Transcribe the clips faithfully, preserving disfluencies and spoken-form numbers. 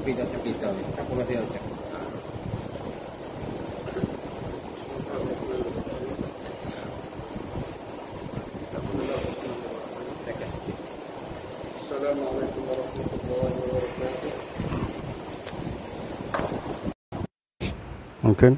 capita-capita ni. Apa kata dia cakap? Assalamualaikum warahmatullahi wabarakatuh. ممكن.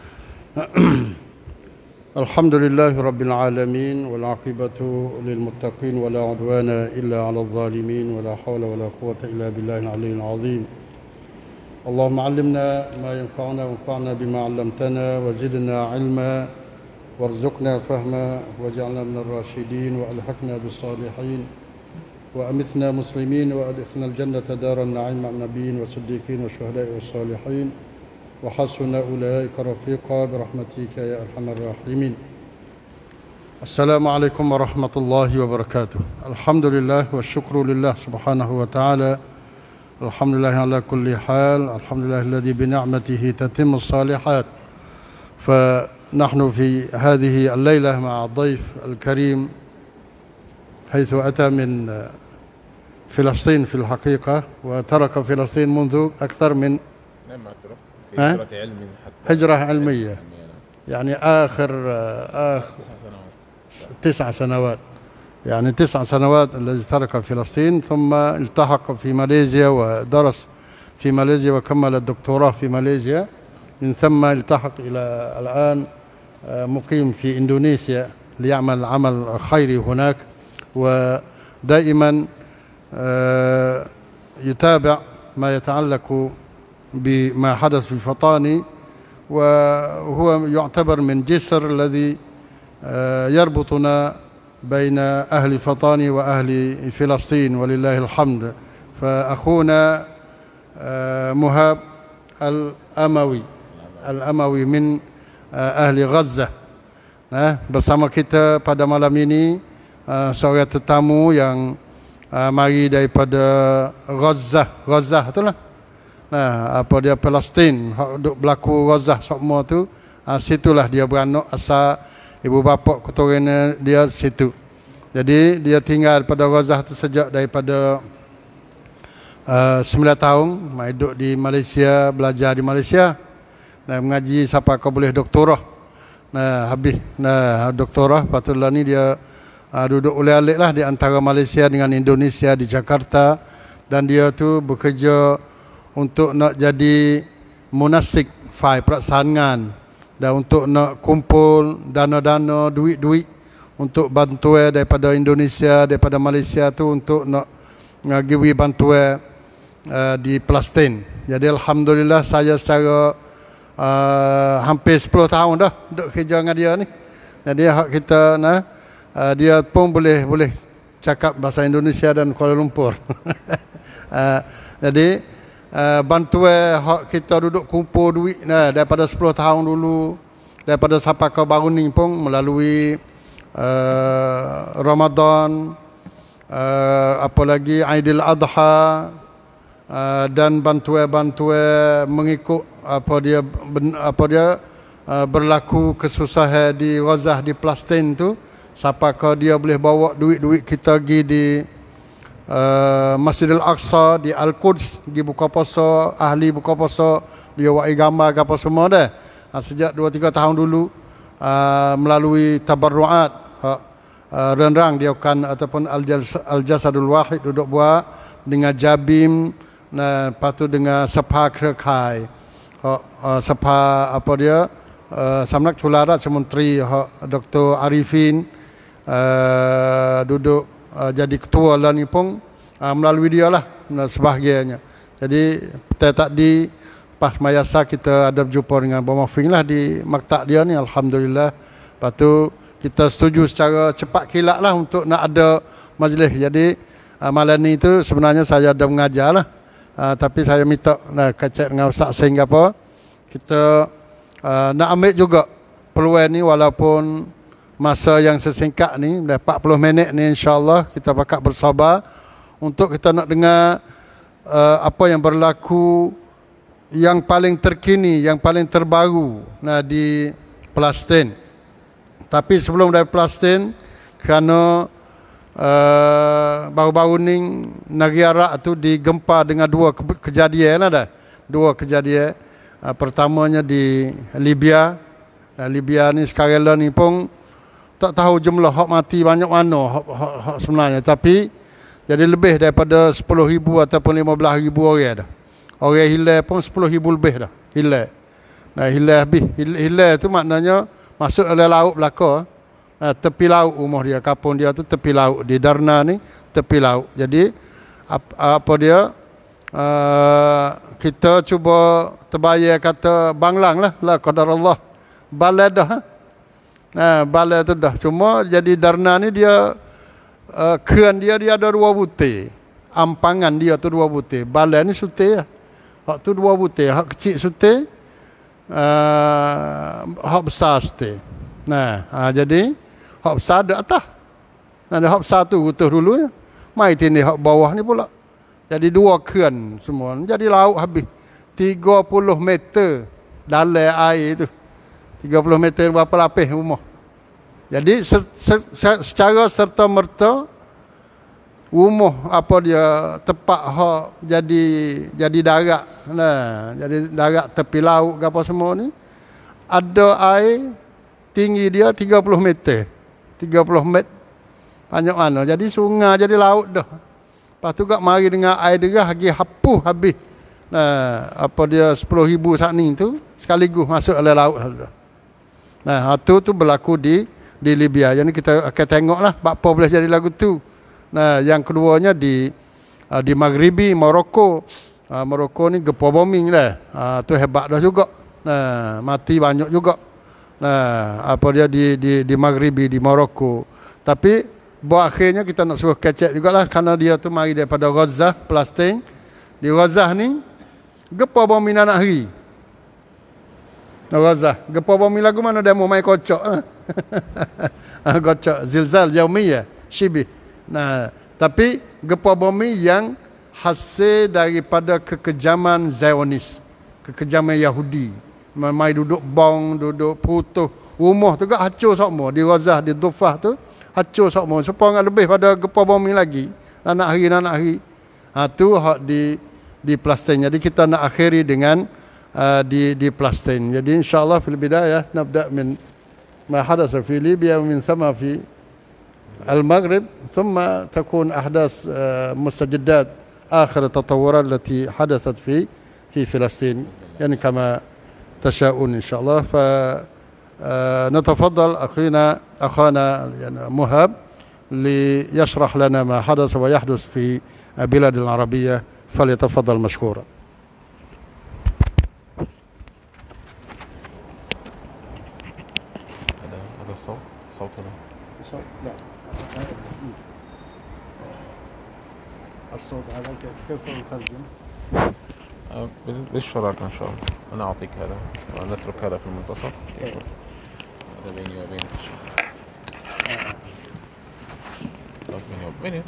الحمد لله رب العالمين والعاقبة للمتقين ولا عدوان إلا على الظالمين ولا حول ولا قوة إلا بالله العلي العظيم. اللهم علمنا ما ينفعنا وانفعنا بما علمتنا وزدنا علما وارزقنا فهما واجعلنا من الراشدين وألحقنا بالصالحين وأمتنا مسلمين وأدخلنا الجنة دار النعيم مع النبيين والصديقين والشهداء والصالحين وحسن أولئك رفيقا برحمتك يا أرحم الراحمين. السلام عليكم ورحمة الله وبركاته. الحمد لله والشكر لله سبحانه وتعالى. الحمد لله على كل حال. الحمد لله الذي بنعمته تتم الصالحات. فنحن في هذه الليلة مع الضيف الكريم حيث أتى من فلسطين في الحقيقة وترك فلسطين منذ أكثر من هجرة علم حتى هجرة علمية، يعني آخر آخر تسع سنوات يعني تسع سنوات الذي ترك فلسطين، ثم التحق في ماليزيا ودرس في ماليزيا وكمل الدكتوراه في ماليزيا، من ثم التحق إلى الآن مقيم في إندونيسيا ليعمل عمل خيري هناك، ودائما يتابع ما يتعلق بما حدث في الفطاني، وهو يعتبر من جسر الذي يربطنا بين أهل فطاني وأهل فلسطين ولله الحمد. فأخونا مهاب الأموي الأموي من أهل غزة bersama kita pada malam ini, seorang tetamu yang mari daripada Gaza, Gaza itulah. Nah, apa dia Palestin, hak duk berlaku Gaza semua tu, ha, situlah dia beranak, asal ibu bapa keturunan dia situ. Jadi dia tinggal pada Gaza tu sejak daripada uh, sembilan tahun, mai duduk di Malaysia, belajar di Malaysia. Nah, mengaji sampai kau boleh doktorah. Nah, habis nah doktorah, patutlah ni dia uh, duduk ulik-alik lah di antara Malaysia dengan Indonesia di Jakarta, dan dia tu bekerja untuk nak jadi munasik fai perasaan dan untuk nak kumpul dana-dana, duit-duit untuk bantuan daripada Indonesia, daripada Malaysia tu untuk nak ngagiwi bantuan uh, di Palestin. Jadi alhamdulillah saya secara uh, hampir sepuluh tahun dah duk kerja dengan dia ni. Jadi hak kita nah uh, dia pun boleh boleh cakap bahasa Indonesia dan Kuala Lumpur. uh, jadi Uh, bantuan hak kita duduk kumpul duit nah, daripada sepuluh tahun dulu, daripada sampai ke baru ni pun melalui uh, Ramadan, uh, apa lagi Aidil Adha, uh, dan bantuan-bantuan mengikut apa dia ben, apa dia uh, berlaku kesusahan di Gaza, di Palestin tu, sampai ke dia boleh bawa duit-duit kita pergi di Uh, Masjidil Aqsa, di Al-Quds, di buka puasa, ahli buka puasa, dia buat gambar apa semua dah. Uh, sejak dua tiga tahun dulu uh, melalui tabarruat, uh, uh, renrang dia kan ataupun Al-Jasadul Wahid duduk buat dengan Jabim, nah patu dengan Sepa Kerkai, uh, uh, Sepa apa dia uh, Samnak Cularat Sementeri uh, Doktor Arifin uh, duduk Uh, jadi ketua lah ni pun uh, melalui dia lah nah, sebahagiannya. Jadi kita tadi pas mayasa kita ada berjumpa dengan Abang Mafing lah di maktab dia ni, alhamdulillah. Lepas tu kita setuju secara cepat kilat lah untuk nak ada majlis. Jadi uh, malam ni tu sebenarnya saya ada mengajar lah, uh, tapi saya minta nah, kacak dengan Ustaz Sing apa, kita uh, nak ambil juga peluang ni walaupun masa yang sesingkat ni, empat puluh minit ni, insyaAllah kita bakal bersabar untuk kita nak dengar uh, apa yang berlaku yang paling terkini, yang paling terbaru nah, di Palestin. Tapi sebelum dari Palestin, kerana uh, baru-baru ni negeri Arab tu digempa dengan dua ke- kejadian ada. Dua kejadian. Uh, pertamanya di Libya. Uh, Libya ni sekarang ni pun tak tahu jumlah hak mati banyak mana hak, hak, hak sebenarnya, tapi jadi lebih daripada sepuluh ribu ataupun lima belas ribu orang dah. Orang hilang pun sepuluh ribu lebih dah hilang. Nah, hilang habis. Hilang tu maknanya masuk dalam laut belaka. Nah, tepi laut rumah dia, kampung dia tu tepi laut. Di Darna ni tepi laut. Jadi apa, apa dia uh, kita cuba terbayar kata banglang lah, la qadarullah. Balai dah. Nah, balai tu dah. Cuma jadi Darna ni dia uh, keran dia dia ada dua butir. Ampangan dia tu dua butir. Balai ni sutir lah. Hak tu dua butir. Hak kecil sutir. Uh, hak besar sutir. Nah, uh, jadi hak besar ada atas. Nah, hak besar tu gutuh dulu ya. Mai tini hak bawah ni pula. Jadi dua keran semua. Jadi laut habis. tiga puluh meter dalam air tu. tiga puluh meter berapa lapis rumah. Jadi se, se, se, secara serta-merta rumah apa dia tepat hak jadi jadi darat. Nah, jadi darat tepi laut ke apa semua ni ada air tinggi dia tiga puluh meter. tiga puluh meter banyak mana. Jadi sungai jadi laut dah. Lepas tu kat mari dengan air derah lagi hapuh habis. Nah, apa dia sepuluh ribu saat ni tu sekaligus masuk dalam laut dah. Nah, itu tu berlaku di di Libya. Jadi kita akan tengoklah apa boleh jadi lagu tu. Nah, yang keduanya di uh, di Maghribi, Morocco. Uh, Morocco ni gempa bombing dah. Uh, tu hebat dah juga. Nah, mati banyak juga. Nah, apa dia di di di Maghribi, di Morocco. Tapi buat akhirnya kita nak suruh kecek jugalah kerana dia tu mari daripada Gaza, Palestin. Di Gaza ni gempa bombing anak hari. Gaza, gempa bumi lagu mana demo mai kocok. Kocok zilzal yaumiyah shibih. Nah, tapi gempa bumi yang hasil daripada kekejaman Zionis, kekejaman Yahudi. Mai duduk bom, duduk putuh rumah tu gak hancur semua di Gaza, di Dufah tu hancur semua. Supaya lebih pada gempa bumi lagi. Anak hari anak hari. Ha tu hak di di Palestin. Jadi kita nak akhiri dengan Uh, di di Palestin. Jadi insyaallah fil bidayah nabda min ma hadatha fi Libya wa min thumma fi al-Maghrib thumma takun ahdath uh, mustajiddat akhir التطورات التي حدثت في في فلسطين يعني كما تشاءون ان شاء الله. فنتفضل اخينا اخانا يعني مهاب ليشرح لنا ما حدث ويحدث في البلاد العربية فليتفضل مشكورا. صوت ولا لا الصوت هذا كيف نترجم؟ بالاشتراك ان شاء الله. انا اعطيك هذا ونترك هذا في المنتصف. هذا بيني وبينك ان شاء الله. خلاص بيني وبينك.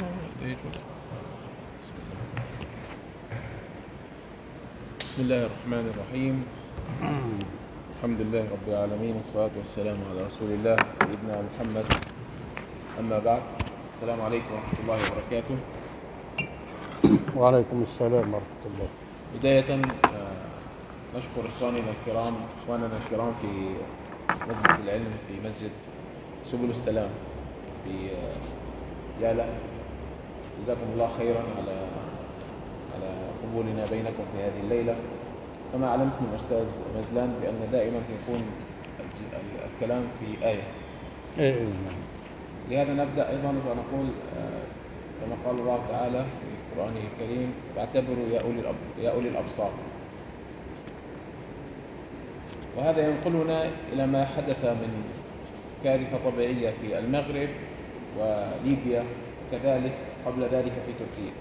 بسم الله الرحمن الرحيم. الحمد لله رب العالمين والصلاة والسلام على رسول الله سيدنا محمد. أما بعد، السلام عليكم ورحمة الله وبركاته. وعليكم السلام ورحمة الله. بداية نشكر إخواننا الكرام إخواننا الكرام في مجلس العلم في مسجد سبل السلام في يالا. جزاكم الله خيرا على على قبولنا بينكم في هذه الليلة. كما علمتني الأستاذ مزلان بأن دائما يكون الكلام في آية. لهذا نبدأ أيضا ونقول كما قال الله تعالى في القرآن الكريم: فاعتبروا يا أولي يا أولي الأبصار. وهذا ينقلنا إلى ما حدث من كارثة طبيعية في المغرب وليبيا وكذلك قبل ذلك في تركيا.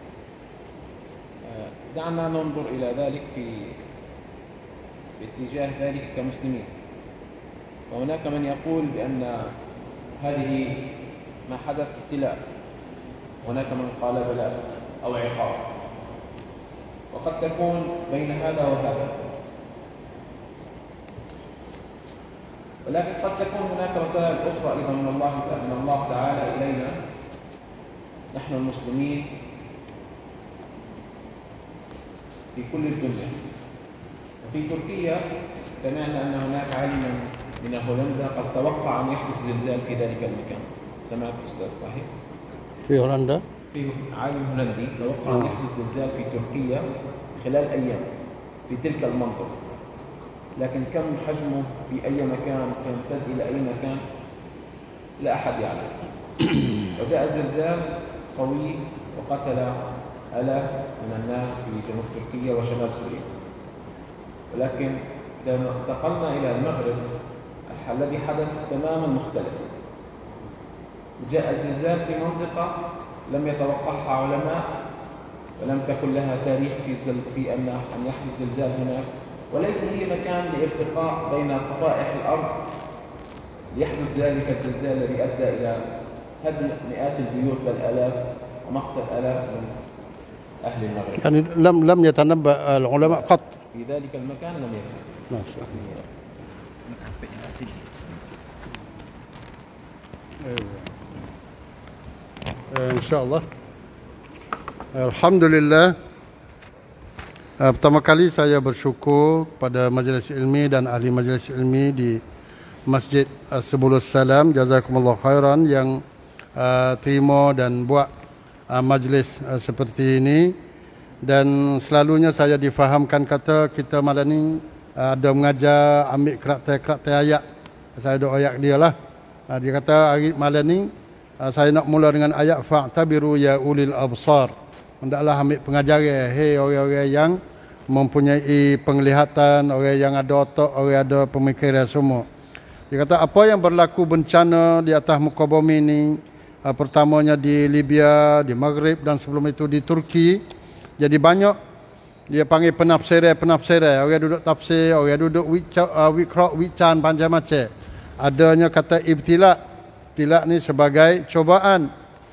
دعنا ننظر إلى ذلك في باتجاه ذلك كمسلمين. وهناك من يقول بأن هذه ما حدث ابتلاء، هناك من قال بلاء أو عقاب، وقد تكون بين هذا وهذا، ولكن قد تكون هناك رسائل أخرى أيضا من الله من الله تعالى إلينا نحن المسلمين في كل الدنيا. وفي تركيا سمعنا أن هناك عالما من هولندا قد توقع أن يحدث زلزال في ذلك المكان. سمعت أستاذ صحيح؟ في هولندا في عالم هولندي توقع أن يحدث زلزال في تركيا خلال أيام في تلك المنطقة، لكن كم حجمه في أي مكان سيمتد إلى أي مكان لا أحد يعلم. وجاء زلزال قوي وقتل آلاف من الناس في جنوب تركيا وشمال سوريا. ولكن إذا انتقلنا إلى المغرب الذي حدث تماما مختلف. جاء الزلزال في منطقة لم يتوقعها علماء ولم تكن لها تاريخ في زل في أن أن يحدث زلزال هناك، وليس هي مكان لالتقاء بين صفائح الأرض ليحدث ذلك الزلزال الذي أدى إلى هدم مئات البيوت بل آلاف ومقتل آلاف من أهل المغرب. يعني لم لم يتنبأ العلماء قط في ذلك المكان لم يكن. ما شاء الله. InsyaAllah. Alhamdulillah. Pertama kali saya bersyukur pada majlis ilmi dan ahli majlis ilmi di Masjid Subulus Salam, jazakumullah khairan, yang uh, terima dan buat uh, majlis uh, seperti ini. Dan selalunya saya difahamkan kata kita malam ni uh, ada mengajar ambil karakter-karakter ayat. Saya ada ayat dia lah. Uh, dia kata hari malam ni uh, saya nak mula dengan ayat fa'tabiru ya ulil absar. Hendaklah ambil pengajaran, hei orang-orang yang mempunyai penglihatan, orang yang ada otak, orang ada pemikiran semua. Dia kata apa yang berlaku bencana di atas muka bumi ini, uh, pertamanya di Libya, di Maghrib dan sebelum itu di Turki. Jadi banyak dia panggil penafsiran-penafsiran, orang duduk tafsir, orang duduk wikra, wican macam-macam. Adanya kata ibtila, ibtila ni sebagai cobaan.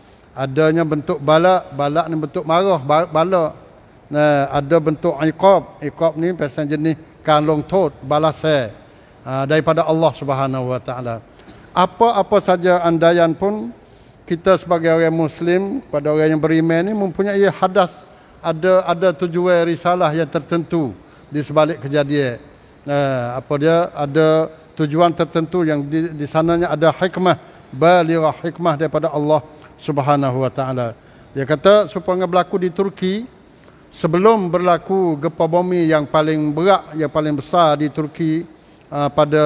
Adanya bentuk bala, bala ni bentuk marah, bala. Nah, ada bentuk iqab, iqab ni pasal jenis kalong tot, balasan uh, daripada Allah Subhanahu Wa Taala. Apa-apa saja andaian pun kita sebagai orang Muslim, pada orang yang beriman ni mempunyai hadas, ada ada tujuan risalah yang tertentu di sebalik kejadian. Uh, apa dia ada tujuan tertentu yang di, di sananya ada hikmah, balighah, hikmah daripada Allah Subhanahu Wa Taala. Dia kata supaya berlaku di Turki sebelum berlaku gempa bumi yang paling berat, yang paling besar di Turki uh, pada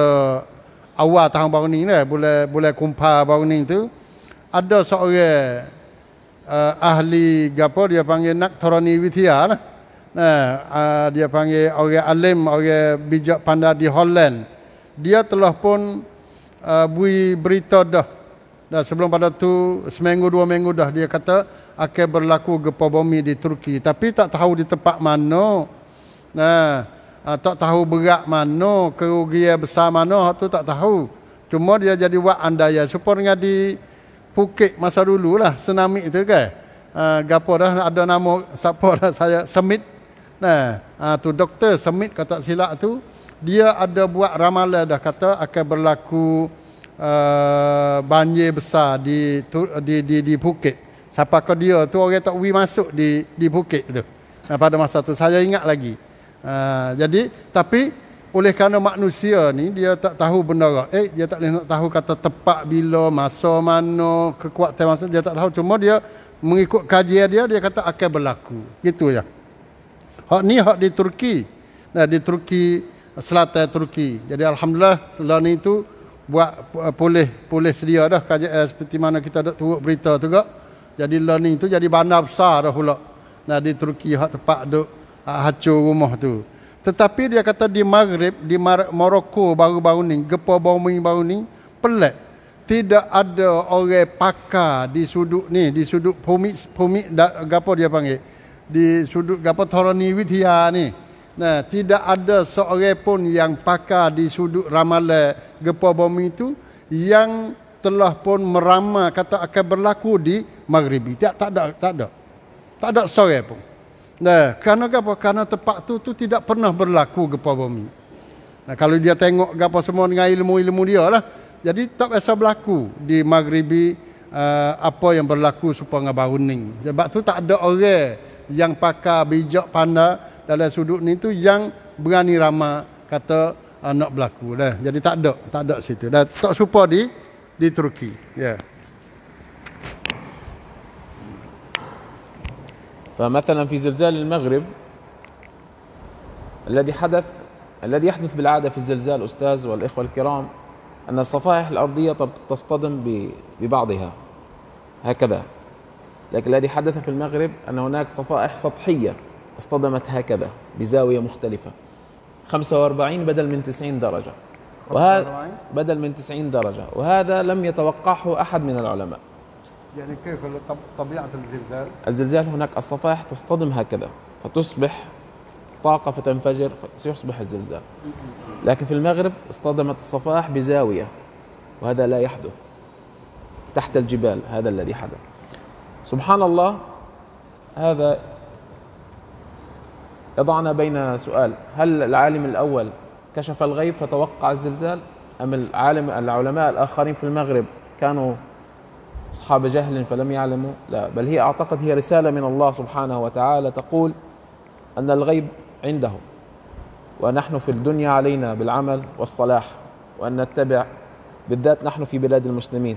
awal tahun baru ni lah, bulan bulan Kumpa baru ni tu, ada seorang uh, ahli gapo dia panggil Naktorani Witya lah. Nah, uh, dia panggil orang alim, orang bijak pandai di Holland. Dia telah pun uh, beri berita dah. Dan sebelum pada tu seminggu dua minggu dah dia kata akan berlaku gempa bumi di Turki, tapi tak tahu di tempat mana. Nah, uh, tak tahu berat mana, kerugian besar mana, tu tak tahu. Cuma dia jadi buat andaian supaya di Phuket masa dulu lah tsunami tu kan. Uh, gapo dah ada nama siapa dah saya Semit. Nah, uh, tu doktor Semit kata silap tu, dia ada buat ramalan dah kata akan berlaku uh, banjir besar di di di, di Phuket. Siapa ke dia tu orang tak boleh masuk di di Phuket tu. Nah, pada masa tu saya ingat lagi. Uh, jadi tapi oleh kerana manusia ni dia tak tahu benda eh dia tak boleh nak tahu kata tepat bila, masa mana, kekuatan masa dia tak tahu, cuma dia mengikut kajian dia dia kata akan berlaku. Gitu ya. Hak ni hak di Turki. Nah, di Turki, selatan Turki. Jadi alhamdulillah setelah ni tu buat pulih pulih sedia dah kajian seperti mana kita dak turut berita tu gak. Jadi learning tu jadi bandar besar dah pula. Nah, di Turki hak tempat duk hancur rumah tu. Tetapi dia kata di Maghrib, di Mar- Morocco baru-baru ni, gempa bumi baru ni, pelik. Tidak ada orang pakar di sudut ni, di sudut pumik, pumik, gapo dia panggil, di sudut gapo Torani Witya ni. Nah, tidak ada seorang pun yang pakar di sudut ramalan gempa bumi itu yang telah pun meramal kata akan berlaku di Maghribi. Tak, tak ada, tak ada. Tak ada seorang pun. Nah, kerana apa? Kerana tempat tu tu tidak pernah berlaku gempa bumi. Nah, kalau dia tengok gapo semua dengan ilmu-ilmu dia lah. Jadi tak biasa berlaku di Maghribi uh, apa yang berlaku supaya baru ni. Sebab tu tak ada orang yang pakar bijak pandai dalam sudut ni tu yang berani ramah kata uh, nak berlaku dah. Jadi tak ada, tak ada situ. Dah tak serupa di di Turki. Ya. Yeah. فمثلا في زلزال المغرب الذي حدث الذي يحدث بالعادة في الزلزال أستاذ والإخوة الكرام أن الصفائح الأرضية تصطدم ببعضها هكذا، لكن الذي حدث في المغرب أن هناك صفائح سطحية اصطدمت هكذا بزاوية مختلفة خمسة وأربعين بدل من تسعين درجة، وهذا بدل من تسعين درجة، وهذا لم يتوقعه أحد من العلماء. يعني كيف طبيعة الزلزال؟ الزلزال هناك الصفائح تصطدم هكذا فتصبح طاقة فتنفجر فيصبح الزلزال، لكن في المغرب اصطدمت الصفائح بزاوية وهذا لا يحدث تحت الجبال، هذا الذي حدث. سبحان الله، هذا يضعنا بين سؤال: هل العالم الأول كشف الغيب فتوقع الزلزال، أم العالم العلماء الآخرين في المغرب كانوا أصحاب جهل فلم يعلموا؟ لا، بل هي أعتقد هي رسالة من الله سبحانه وتعالى تقول أن الغيب عنده، ونحن في الدنيا علينا بالعمل والصلاح وأن نتبع، بالذات نحن في بلاد المسلمين.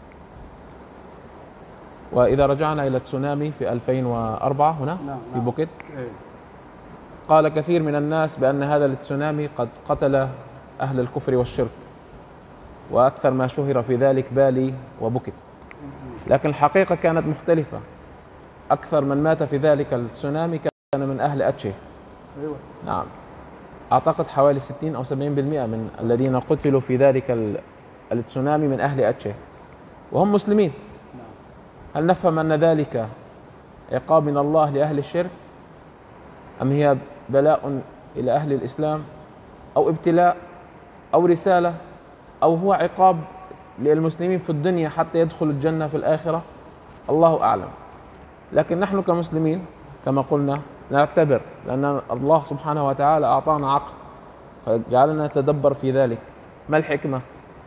وإذا رجعنا إلى التسونامي في ألفين وأربعة هنا في بوكيت، قال كثير من الناس بأن هذا التسونامي قد قتل أهل الكفر والشرك، وأكثر ما شهر في ذلك بالي وبوكيت، لكن الحقيقة كانت مختلفة. أكثر من مات في ذلك التسونامي كان من أهل أتشي. أيوة. نعم، أعتقد حوالي ستين أو سبعين بالمئة من الذين قتلوا في ذلك التسونامي من أهل أتشي وهم مسلمين. هل نفهم أن ذلك عقاب من الله لأهل الشرك، أم هي بلاء إلى أهل الإسلام، أو ابتلاء، أو رسالة، أو هو عقاب للمسلمين في الدنيا حتى يدخلوا الجنة في الآخرة؟ الله أعلم. لكن نحن كمسلمين كما قلنا نعتبر، لأن الله سبحانه وتعالى أعطانا عقل فجعلنا نتدبر في ذلك. ما الحكمة؟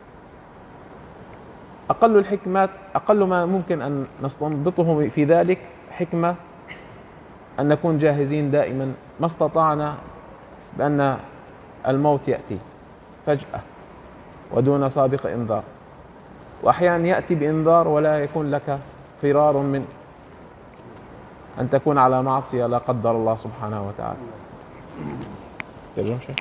أقل الحكمات، أقل ما ممكن أن نستنبطه في ذلك حكمة أن نكون جاهزين دائما ما استطعنا، بأن الموت يأتي فجأة ودون سابق إنذار، وأحيانا يأتي بإنذار ولا يكون لك فرار من أن تكون على معصية لا قدر الله سبحانه وتعالى. ترجم شيء؟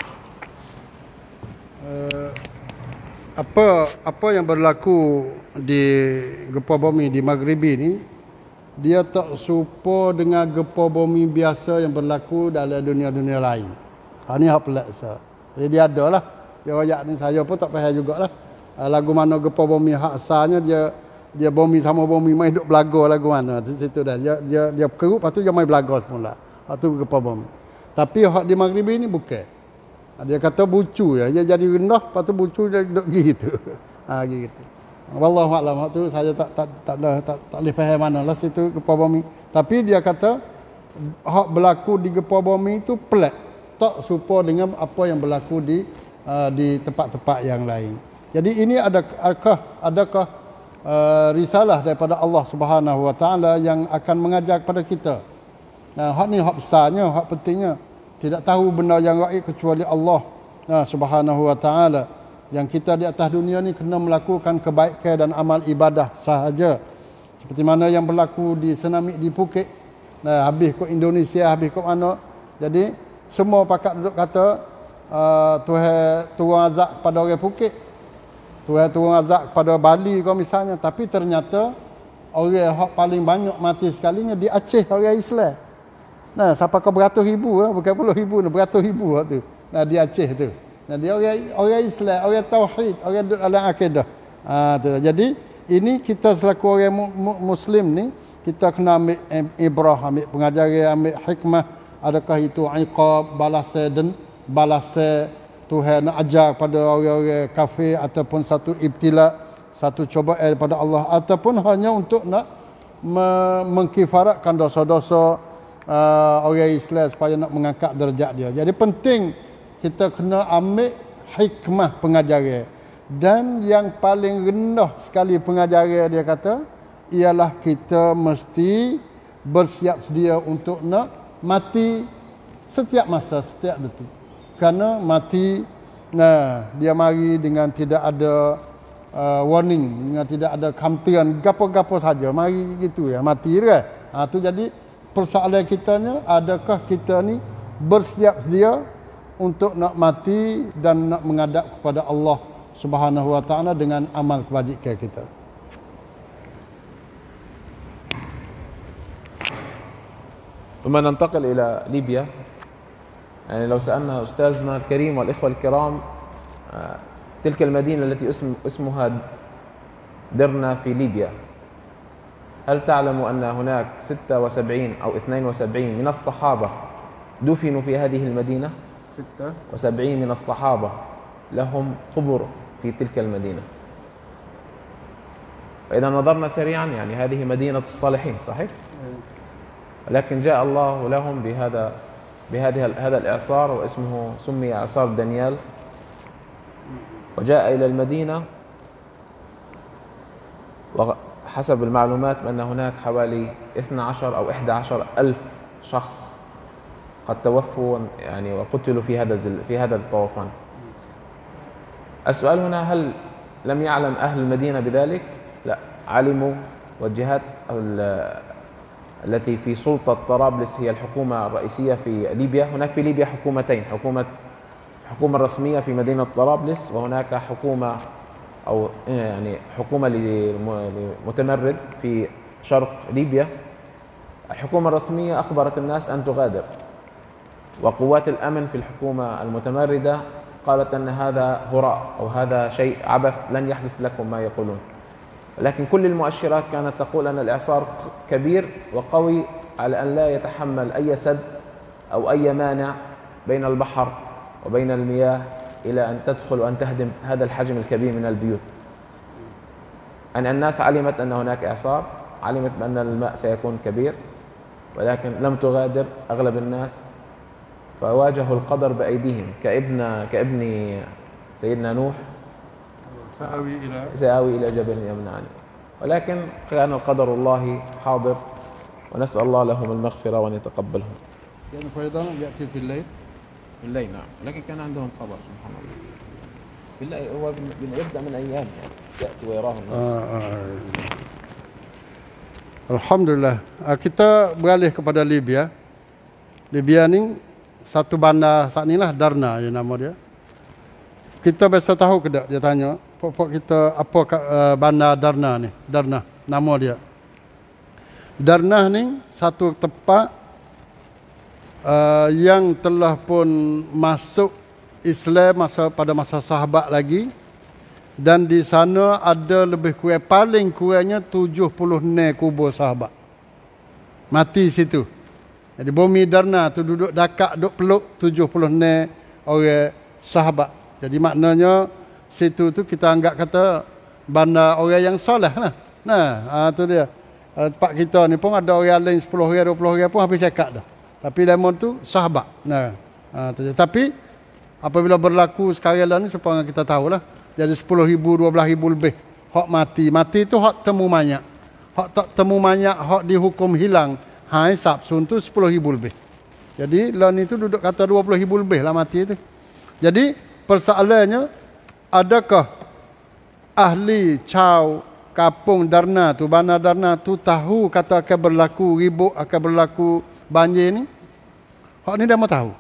apa apa yang berlaku di gempa bumi di Maghribi ni, dia tak serupa dengan gempa bumi biasa yang berlaku dalam dunia-dunia lain. Ha ni hak pelik sah. Jadi dia ada lah. Dia ayat ni saya pun tak faham jugalah. Lagu mana gempa bumi hak asalnya dia dia bumi sama bumi mai duk belaga lagu mana. Di situ dah dia dia dia kerut lepas tu dia mai belaga semula. Hak tu gempa bumi. Tapi hak di Maghribi ni bukan. Dia kata bucu ya, dia jadi rendah, lepas tu bucu dia duduk gitu. Ha gitu. Wallahu a'lam, hak tu saya tak tak tak tak tak, tak boleh faham manalah situ gempa bumi. Tapi dia kata hak berlaku di gempa bumi itu pelik, tak serupa dengan apa yang berlaku di uh, di tempat-tempat yang lain. Jadi ini adakah adakah uh, risalah daripada Allah Subhanahu wa taala yang akan mengajar kepada kita. Nah, hak ni hak besarnya, hak pentingnya. Tidak tahu benda yang gaib kecuali Allah nah, Subhanahu wa taala. Yang kita di atas dunia ni kena melakukan kebaikan dan amal ibadah sahaja. Seperti mana yang berlaku di tsunami di Phuket. Nah, habis ke Indonesia, habis ke mana. Jadi semua pakak duduk kata uh, Tuhan turun azab kepada orang Phuket. Tuhan turun azab kepada Bali kau misalnya, tapi ternyata orang yang paling banyak mati sekalinya di Aceh, orang Islam. Nah, sampai ke beratus ribu lah, bukan puluh ribu, beratus ribu tu. Nah, di Aceh tu. Nah, dia orang orang Islam, orang tauhid, orang dalam akidah. Ah, tu. Jadi ini kita selaku orang mu, muslim ni, kita kena ambil ibrah, ambil pengajaran, ambil hikmah. Adakah itu iqab, balasan dan balasan Tuhan nak ajar pada orang-orang kafir, ataupun satu ibtila, satu cubaan daripada Allah, ataupun hanya untuk nak mengkifaratkan dosa-dosa Uh, orang Islam supaya nak mengangkat darjat dia. Jadi penting kita kena ambil hikmah pengajaran. Dan yang paling rendah sekali pengajaran dia kata ialah kita mesti bersiap sedia untuk nak mati setiap masa, setiap detik. Kerana mati, nah, dia mari dengan tidak ada uh, warning, dengan tidak ada kamtian, gapo-gapo saja, mari gitu ya, mati kan. Ha, tu jadi persoalan kitanya, adakah kita ni bersiap sedia untuk nak mati dan nak menghadap kepada Allah Subhanahu wa taala dengan amal kebajikan kita. ثم ننتقل إلى ليبيا. يعني لو سألنا أستاذنا الكريم والإخوة الكرام تلك المدينة التي اسم اسمها درنا في ليبيا، هل تعلم أن هناك ستة وسبعين أو اثنين وسبعين من الصحابة دفنوا في هذه المدينة؟ ستة وسبعين من الصحابة لهم قبر في تلك المدينة. فإذا نظرنا سريعا يعني هذه مدينة الصالحين، صحيح؟ ولكن جاء الله لهم بهذا بهذا هذا الإعصار، واسمه سمي إعصار دانيال، وجاء إلى المدينة، وحسب المعلومات أن هناك حوالي اثني عشر أو إحدى عشر ألف شخص قد توفوا يعني وقتلوا في هذا في هذا الطوفان. السؤال هنا، هل لم يعلم أهل المدينة بذلك؟ لا، علموا. والجهات التي في سلطة طرابلس هي الحكومة الرئيسية في ليبيا. هناك في ليبيا حكومتين، حكومة حكومة رسمية في مدينة طرابلس، وهناك حكومة أو يعني حكومة لمتمرد في شرق ليبيا. الحكومة الرسمية أخبرت الناس أن تغادر، وقوات الأمن في الحكومة المتمردة قالت أن هذا هراء أو هذا شيء عبث، لن يحدث لكم ما يقولون. ولكن كل المؤشرات كانت تقول أن الإعصار كبير وقوي على أن لا يتحمل أي سد أو أي مانع بين البحر وبين المياه إلى أن تدخل وأن تهدم هذا الحجم الكبير من البيوت. أن الناس علمت أن هناك إعصار، علمت بأن الماء سيكون كبير، ولكن لم تغادر أغلب الناس، فواجهوا القدر بأيديهم كابن كابن سيدنا نوح، سآوي إلى سآوي إلى جبل يمنعني. ولكن كان القدر الله حاضر، ونسأل الله لهم المغفرة وأن يتقبلهم. يعني فيضان يأتي في الليل في الليل نعم، لكن كان عندهم خبر سبحان الله. في الليل هو يبدأ من أيام يعني يأتي ويراه الناس. آه آه. Alhamdulillah. Kita beralih kepada Libya. Libya ni satu bandar saat ni lah, Darna je nama dia. Kita biasa tahu ke tak, dia tanya, pokok kita apa uh, bandar Darna ni? Darna, nama dia. Darna ni satu tempat uh, yang telah pun masuk Islam masa pada masa sahabat lagi, dan di sana ada lebih kurang, paling kurangnya tujuh puluh enam kubur sahabat mati situ. Jadi bumi Darna tu duduk dakak, duduk peluk tujuh puluh enam orang sahabat. Jadi maknanya situ tu kita anggap kata bandar orang yang soleh lah. Nah, ha, tu dia. Uh, tempat kita ni pun ada orang lain sepuluh orang, dua puluh orang pun habis cakap dah. Tapi lemon tu sahabat. Nah, ha, tu dia. Tapi apabila berlaku sekarang lah ni, supaya kita tahulah, jadi sepuluh ribu, dua belas ribu lebih hak mati. Mati tu hak temu mayat. Hak tak temu mayat, hak dihukum hilang, hai sabsun tu sepuluh ribu lebih. Jadi lah ni tu duduk kata dua puluh ribu lebih lah mati tu. Jadi persoalannya, adakah ahli Chau kampung Darna tu, bandar Darna tu tahu kata akan berlaku ribut, akan berlaku banjir ni? Hak ni dah mau tahu.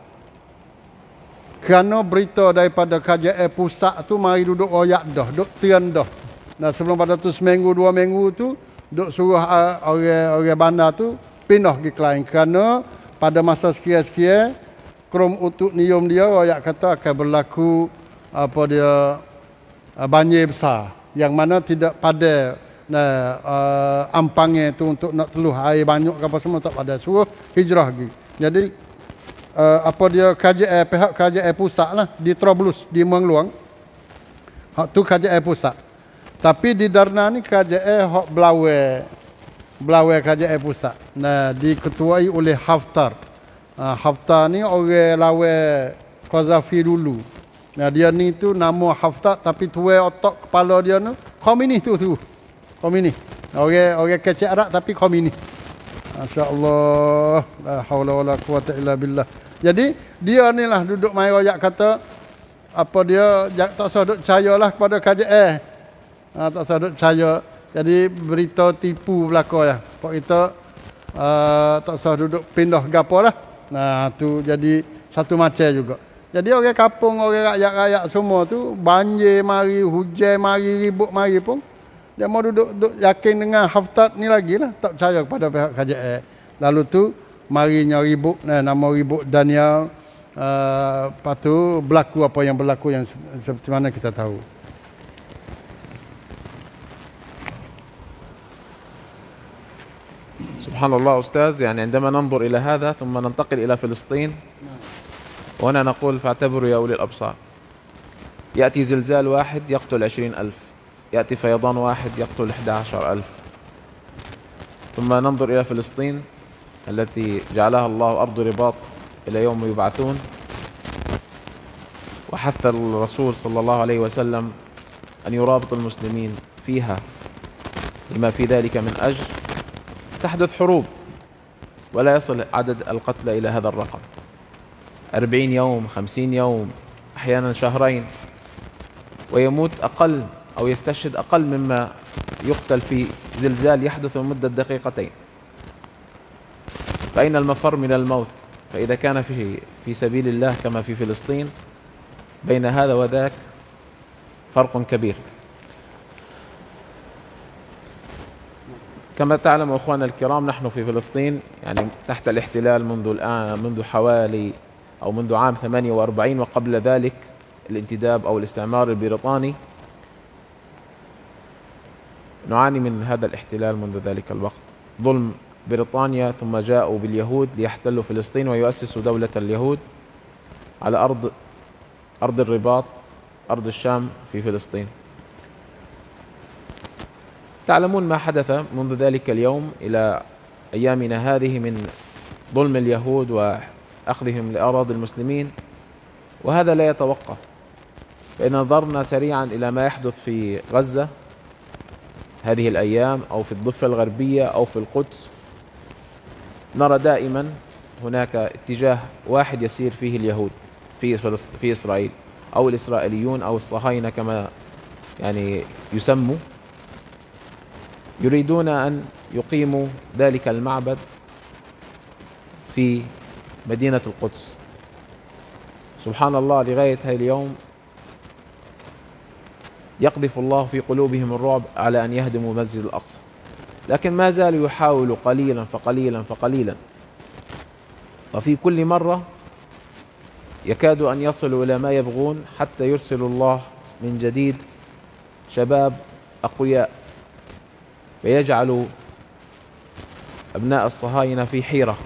Kerana berita daripada kerajaan pusat tu mari duduk royak dah, duduk tian dah. Nah, sebelum pada tu seminggu dua minggu tu duk suruh uh, orang-orang bandar tu pindah ke lain, kerana pada masa sekian-sekian krom untuk nium dia royak kata akan berlaku apa dia uh, banjir besar yang mana tidak pada nah, uh, ampangnya tu untuk nak teluh air banyak ke apa semua tak pada, suruh hijrah lagi. Jadi uh, apa dia kerajaan pihak kerajaan pusat lah di Trablus di Muang Luang, hak tu kerajaan pusat. Tapi di Darna ni kerajaan hak Belawai, Belawai kerajaan pusat. Nah, diketuai oleh Haftar. Uh, Haftar ni orang lawan Qazafi dulu. Nah, dia ni tu nama Haftar tapi tua otak kepala dia tu Khomeini tu tu. Khomeini. Orang orang kecil Arab tapi Khomeini. Masya-Allah. La haula wala quwata illa billah. Jadi dia ni lah duduk mai royak kata apa dia tak usah duk percayalah kepada K J S. Ha, tak usah duk percaya. Jadi berita tipu belaka ya. Pak kita uh, tak usah duduk pindah gapo lah. Nah, tu jadi satu macam juga. Jadi orang kampung, orang rakyat-rakyat semua tu banjir mari, hujan mari, ribut mari pun dia mau duduk, duduk yakin dengan Haftar ni lagi lah, tak percaya kepada pihak K J S. Lalu tu marinya ribut, nah, nama ribut Daniel, uh, lepas tu berlaku apa yang berlaku yang seperti mana kita tahu. سبحان الله أستاذ، يعني عندما ننظر إلى هذا ثم ننتقل إلى فلسطين وهنا نقول فاعتبروا يا أولي الأبصار، يأتي زلزال واحد يقتل عشرين ألف، يأتي فيضان واحد يقتل أحد عشر ألف، ثم ننظر إلى فلسطين التي جعلها الله أرض رباط إلى يوم يبعثون، وحث الرسول صلى الله عليه وسلم أن يرابط المسلمين فيها لما في ذلك من أجر. تحدث حروب ولا يصل عدد القتلى إلى هذا الرقم، أربعين يوم، خمسين يوم، أحيانا شهرين، ويموت أقل أو يستشهد أقل مما يقتل في زلزال يحدث لمدة دقيقتين. فأين المفر من الموت؟ فإذا كان في في سبيل الله كما في فلسطين بين هذا وذاك فرق كبير. كما تعلم أخواننا الكرام، نحن في فلسطين يعني تحت الاحتلال منذ الآن منذ حوالي أو منذ عام ثمانية وأربعين، وقبل ذلك الانتداب أو الاستعمار البريطاني. نعاني من هذا الاحتلال منذ ذلك الوقت، ظلم بريطانيا، ثم جاءوا باليهود ليحتلوا فلسطين ويؤسسوا دولة اليهود على أرض أرض الرباط، أرض الشام في فلسطين. تعلمون ما حدث منذ ذلك اليوم إلى أيامنا هذه من ظلم اليهود وأخذهم لأراضي المسلمين، وهذا لا يتوقف. فإن نظرنا سريعا إلى ما يحدث في غزة هذه الأيام أو في الضفة الغربية أو في القدس، نرى دائما هناك اتجاه واحد يسير فيه اليهود في في إسرائيل، أو الإسرائيليون أو الصهاينة كما يعني يسموا، يريدون أن يقيموا ذلك المعبد في مدينة القدس. سبحان الله، لغاية هذا اليوم يقذف الله في قلوبهم الرعب على أن يهدموا مسجد الأقصى، لكن ما زالوا يحاولوا قليلا فقليلا فقليلا، وفي كل مرة يكادوا أن يصلوا إلى ما يبغون، حتى يرسل الله من جديد شباب أقوياء فيجعلوا أبناء الصهاينة في حيرة،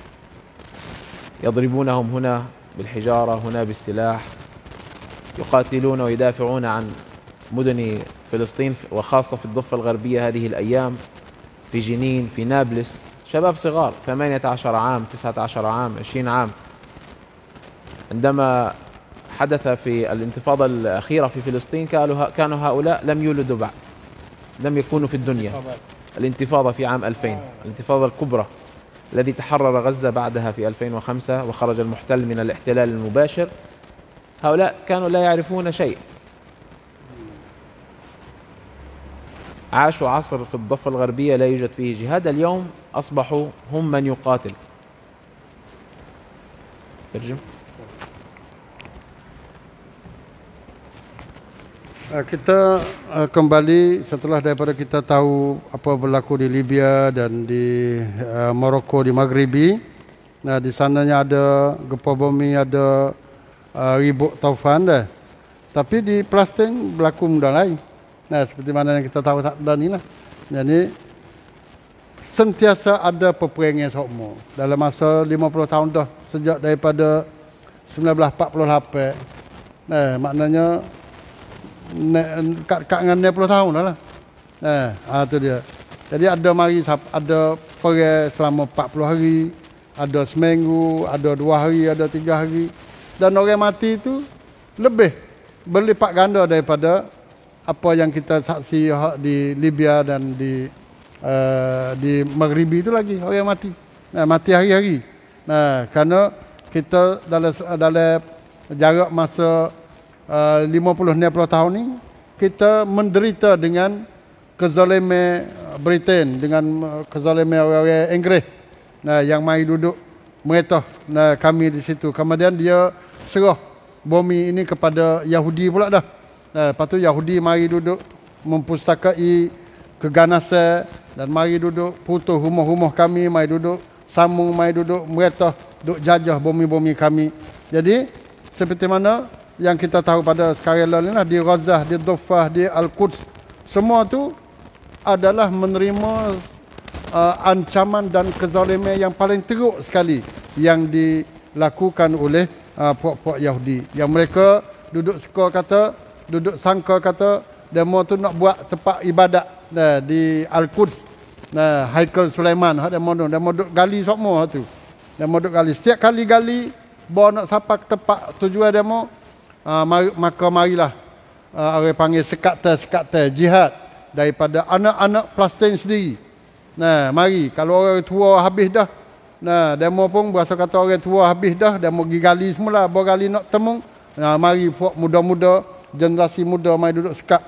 يضربونهم هنا بالحجارة، هنا بالسلاح، يقاتلون ويدافعون عن مدن فلسطين وخاصة في الضفة الغربية هذه الأيام، في جنين، في نابلس، شباب صغار ثمانية عشر عام، تسعة عشر عام، عشرين عام. عندما حدث في الانتفاضة الأخيرة في فلسطين كانوا هؤلاء لم يولدوا بعد، لم يكونوا في الدنيا. الانتفاضة في عام ألفين، الانتفاضة الكبرى الذي تحرر غزة بعدها في ألفين وخمسة وخرج المحتل من الاحتلال المباشر، هؤلاء كانوا لا يعرفون شيء، عاشوا عصر في الضفة الغربية لا يوجد فيه جهاد. اليوم أصبحوا هم من يقاتل. ترجم. Kita uh, kembali setelah daripada kita tahu apa berlaku di Libya dan di uh, Morocco, di Maghribi. Nah, di sananya ada gempa bumi, ada uh, ribut taufan dah. Tapi di Palestin berlaku benda lain. Nah, seperti mana yang kita tahu tak ni lah. Jadi sentiasa ada peperangan sama dalam masa lima puluh tahun dah, sejak daripada seribu sembilan ratus empat puluh lapan. Nah, maknanya kat kat dengan enam puluh tahun dah lah. Nah, ha, tu dia. Jadi ada mari ada perang selama empat puluh hari, ada seminggu, ada dua hari, ada tiga hari. Dan orang mati tu lebih berlipat ganda daripada apa yang kita saksi di Libya dan di uh, di Maghribi itu lagi orang mati. Nah, mati hari-hari. Nah, kerana kita dalam dalam jarak masa uh, lima puluh enam puluh tahun ni kita menderita dengan kezaliman Britain, dengan kezaliman orang-orang Inggeris. Nah, yang mai duduk meretah nah kami di situ. Kemudian dia serah bumi ini kepada Yahudi pula dah. Nah, lepas tu Yahudi mari duduk mempustakai keganasan dan mari duduk putus rumah-rumah kami, mari duduk sambung, mari duduk meretah, duduk jajah bumi-bumi kami. Jadi seperti mana yang kita tahu pada sekarang ni lah, di Gaza, di Dhofah, di Al-Quds, semua tu adalah menerima uh, ancaman dan kezaliman yang paling teruk sekali yang dilakukan oleh uh, puak-puak Yahudi. Yang mereka duduk suka kata, duduk sangka kata demo tu nak buat tempat ibadat nah, di Al-Quds, nah, Haikal Sulaiman, hak demo tu, demo duk gali semua tu. Demo duk gali. Setiap kali gali, bawa nak sampai ke tempat tujuan demo, uh, mari, maka marilah uh, orang panggil sekatan-sekatan jihad daripada anak-anak Palestin sendiri. Nah, mari kalau orang tua habis dah, nah, demo pun berasa kata orang tua habis dah, demo pergi gali semula, bawa gali nak temu. Nah, mari puak muda-muda, generasi muda mai duduk sekat.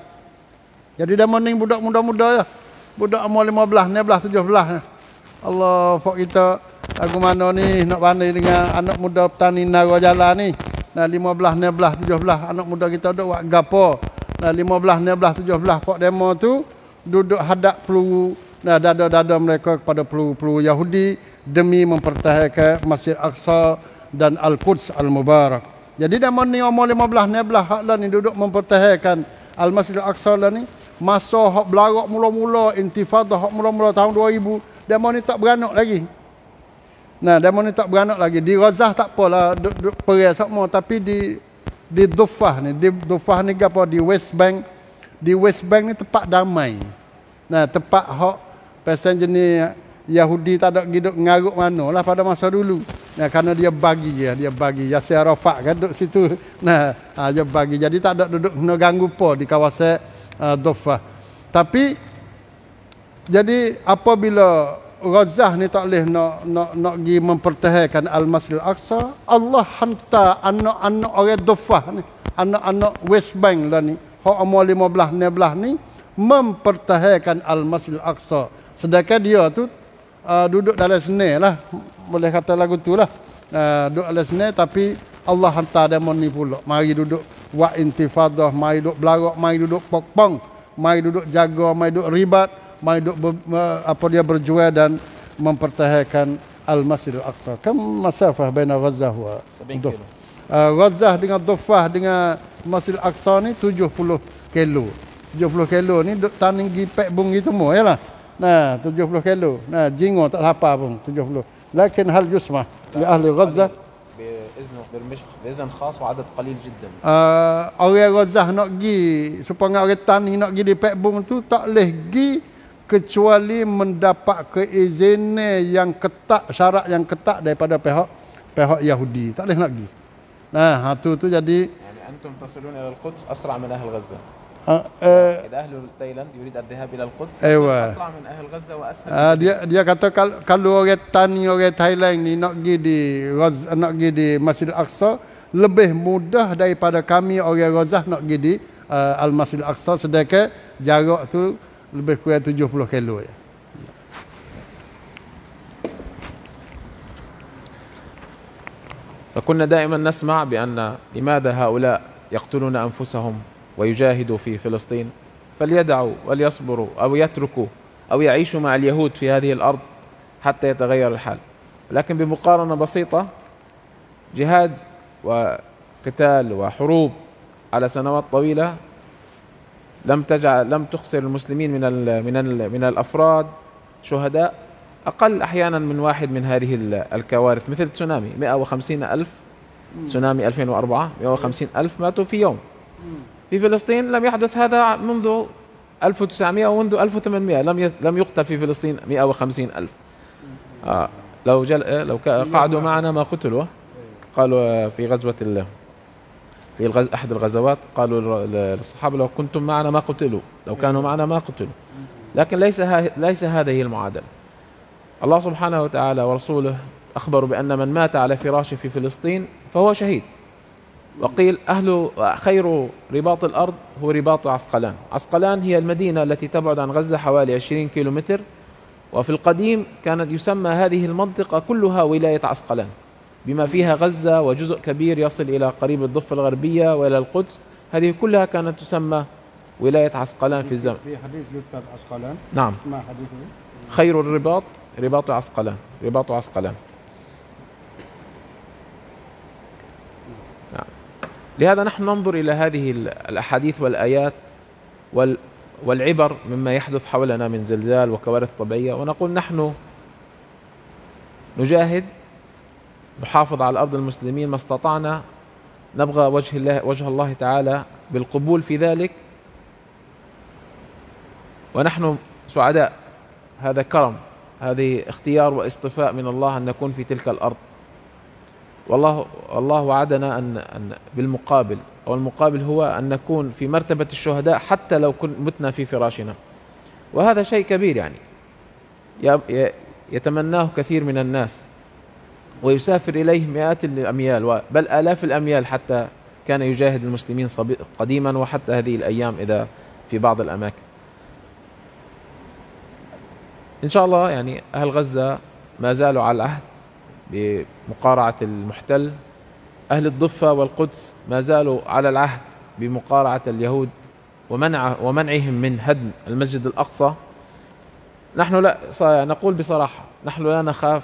Jadi demo ni budak muda-muda ya. Budak umur lima belas, enam belas, tujuh belas. Allah, puak kita lagu mana ni nak pandai dengan anak muda petani nara jalan ni. Nah, lima belas, enam belas, tujuh belas anak muda kita duduk buat gapo. Nah, lima belas, enam belas, tujuh belas puak demo tu duduk hadap peluru, nah, dada-dada mereka kepada peluru-peluru Yahudi demi mempertahankan Masjid Aqsa dan Al-Quds Al-Mubarak. Jadi demo ni umur lima belas, enam belas hak lah ni duduk mempertahankan Al-Masjid Al-Aqsa lah ni. Masa hak belarak mula-mula intifadah hak mula-mula tahun dua ribu, demo ni tak beranak lagi. Nah, demo ni tak beranak lagi. Di Gaza tak apalah duduk perai semua, tapi di di Dhofah ni, di Dhofah ni apa, di West Bank, di West Bank ni tempat damai. Nah, tempat hak pesen jenis Yahudi tak ada hidup ngaruk mana lah pada masa dulu. Nah, kerana dia bagi ya, dia bagi Yasir Arafat kan duduk situ. Nah, ha, dia bagi. Jadi tak ada duduk kena ganggu apa di kawasan uh, Dhofah. Tapi jadi apabila Gaza ni tak boleh nak nak nak pergi mempertahankan Al-Masjid Al-Aqsa, Allah hantar anak-anak orang Dhofah ni, anak-anak West Bank lah ni, hak umur lima belas, enam belas ni mempertahankan Al-Masjid Al-Aqsa. Sedangkan dia tu uh, duduk dalam seni lah, boleh kata lagu tu lah, uh, duduk dalam seni, tapi Allah hantar demon ni pula, mari duduk buat intifadah, mari duduk belarak, mari duduk pokpong, mari duduk jaga, mari duduk ribat, mari duduk ber, apa dia berjuang dan mempertahankan Al-Masjid Al-Aqsa. Kam masafah baina Gaza wa Dhofah? Uh, Gaza dengan Dhofah dengan Masjid Al-Aqsa ni tujuh puluh kilo. tujuh puluh kilo ni duk taninggi pek bung gitu semua yalah. Nah, tujuh puluh kilo. Nah, jingo tak apa pun tujuh puluh. Lakin hal yusmah li ahli Gaza بإذن خاص وعدد قليل جدا. Uh, orang Gaza nak pergi supaya orang tani nak pergi di pek bung tu tak boleh pergi kecuali mendapat keizinan yang ketat, syarat yang ketat daripada pihak pihak Yahudi. Tak boleh nak pergi. Nah, ha tu tu jadi يعني أنتم تصلون إلى القدس أسرع من أهل غزة. uh, uh, إذا أهل تايلاند يريد الذهاب إلى القدس أيوة. أسرع من أهل غزة وأسهل. uh, dia dia kata kalau, kalau orang tani orang Thailand ni nak pergi di Gaza, nak pergi di Masjid Al-Aqsa lebih mudah daripada kami orang Gaza nak pergi di uh, Al-Masjid Al-Aqsa, sedangkan jarak tu lebih kurang tujuh puluh kilo ya. فكنا دائما نسمع بأن لماذا هؤلاء يقتلون أنفسهم ويجاهدوا في فلسطين، فليدعوا وليصبروا أو يتركوا أو يعيشوا مع اليهود في هذه الأرض حتى يتغير الحال. لكن بمقارنة بسيطة، جهاد وقتال وحروب على سنوات طويلة لم تجعل لم تخسر المسلمين من ال من ال من الأفراد شهداء أقل أحيانا من واحد من هذه الكوارث، مثل تسونامي مئة وخمسين ألف، تسونامي ألفين وأربعة مئة وخمسين ألف ماتوا في يوم. في فلسطين لم يحدث هذا منذ ألف وتسعمئة ومنذ ألف وثمانمئة لم لم يقتل في فلسطين مئة وخمسين ألف. آه لو جل لو قعدوا معنا ما قتلوا، قالوا في غزوة الله في في الغز... أحد الغزوات قالوا للصحابة لو كنتم معنا ما قتلوا، لو كانوا معنا ما قتلوا. لكن ليس ها... ليس هذه هي المعادلة. الله سبحانه وتعالى ورسوله أخبروا بأن من مات على فراشه في فلسطين فهو شهيد. وقيل أهل خير رباط الأرض هو رباط عسقلان. عسقلان هي المدينة التي تبعد عن غزة حوالي عشرين كيلومتر، وفي القديم كانت يسمى هذه المنطقة كلها ولاية عسقلان، بما فيها غزة وجزء كبير يصل إلى قريب الضفة الغربية وإلى القدس. هذه كلها كانت تسمى ولاية عسقلان في الزمن. في حديث يذكر عسقلان. نعم. ما حديثه؟ خير الرباط رباط عسقلان، رباط عسقلان. نعم. لهذا نحن ننظر إلى هذه الأحاديث والآيات والعبر مما يحدث حولنا من زلزال وكوارث طبيعية، ونقول نحن نجاهد، نحافظ على أرض المسلمين ما استطعنا، نبغى وجه الله وجه الله تعالى بالقبول في ذلك، ونحن سعداء. هذا كرم، هذه اختيار واصطفاء من الله أن نكون في تلك الأرض. والله الله وعدنا أن, أن بالمقابل، أو المقابل هو أن نكون في مرتبة الشهداء حتى لو كنا متنا في فراشنا. وهذا شيء كبير يعني يتمناه كثير من الناس، ويسافر إليه مئات الأميال بل آلاف الأميال حتى كان يجاهد المسلمين قديما وحتى هذه الأيام إذا في بعض الأماكن. إن شاء الله يعني أهل غزة ما زالوا على العهد بمقارعة المحتل، أهل الضفة والقدس ما زالوا على العهد بمقارعة اليهود ومنع ومنعهم من هدم المسجد الأقصى. نحن لا نقول بصراحة نحن لا نخاف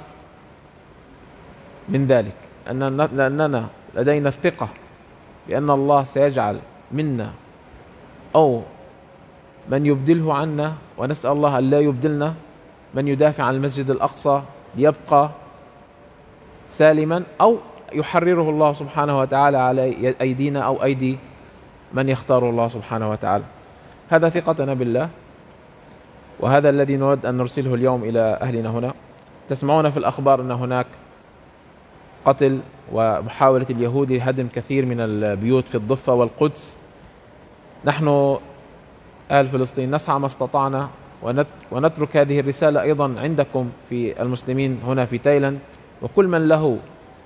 من ذلك، لأننا لدينا الثقة بأن الله سيجعل منا أو من يبدله عنا، ونسأل الله أن لا يبدلنا، من يدافع عن المسجد الأقصى ليبقى سالما أو يحرره الله سبحانه وتعالى على أيدينا أو أيدي من يختار الله سبحانه وتعالى. هذا ثقتنا بالله، وهذا الذي نود أن نرسله اليوم إلى أهلنا هنا. تسمعون في الأخبار أن هناك قتل ومحاولة اليهود لهدم كثير من البيوت في الضفة والقدس. نحن أهل فلسطين نسعى ما استطعنا، ونترك هذه الرسالة أيضا عندكم في المسلمين هنا في تايلاند، وكل من له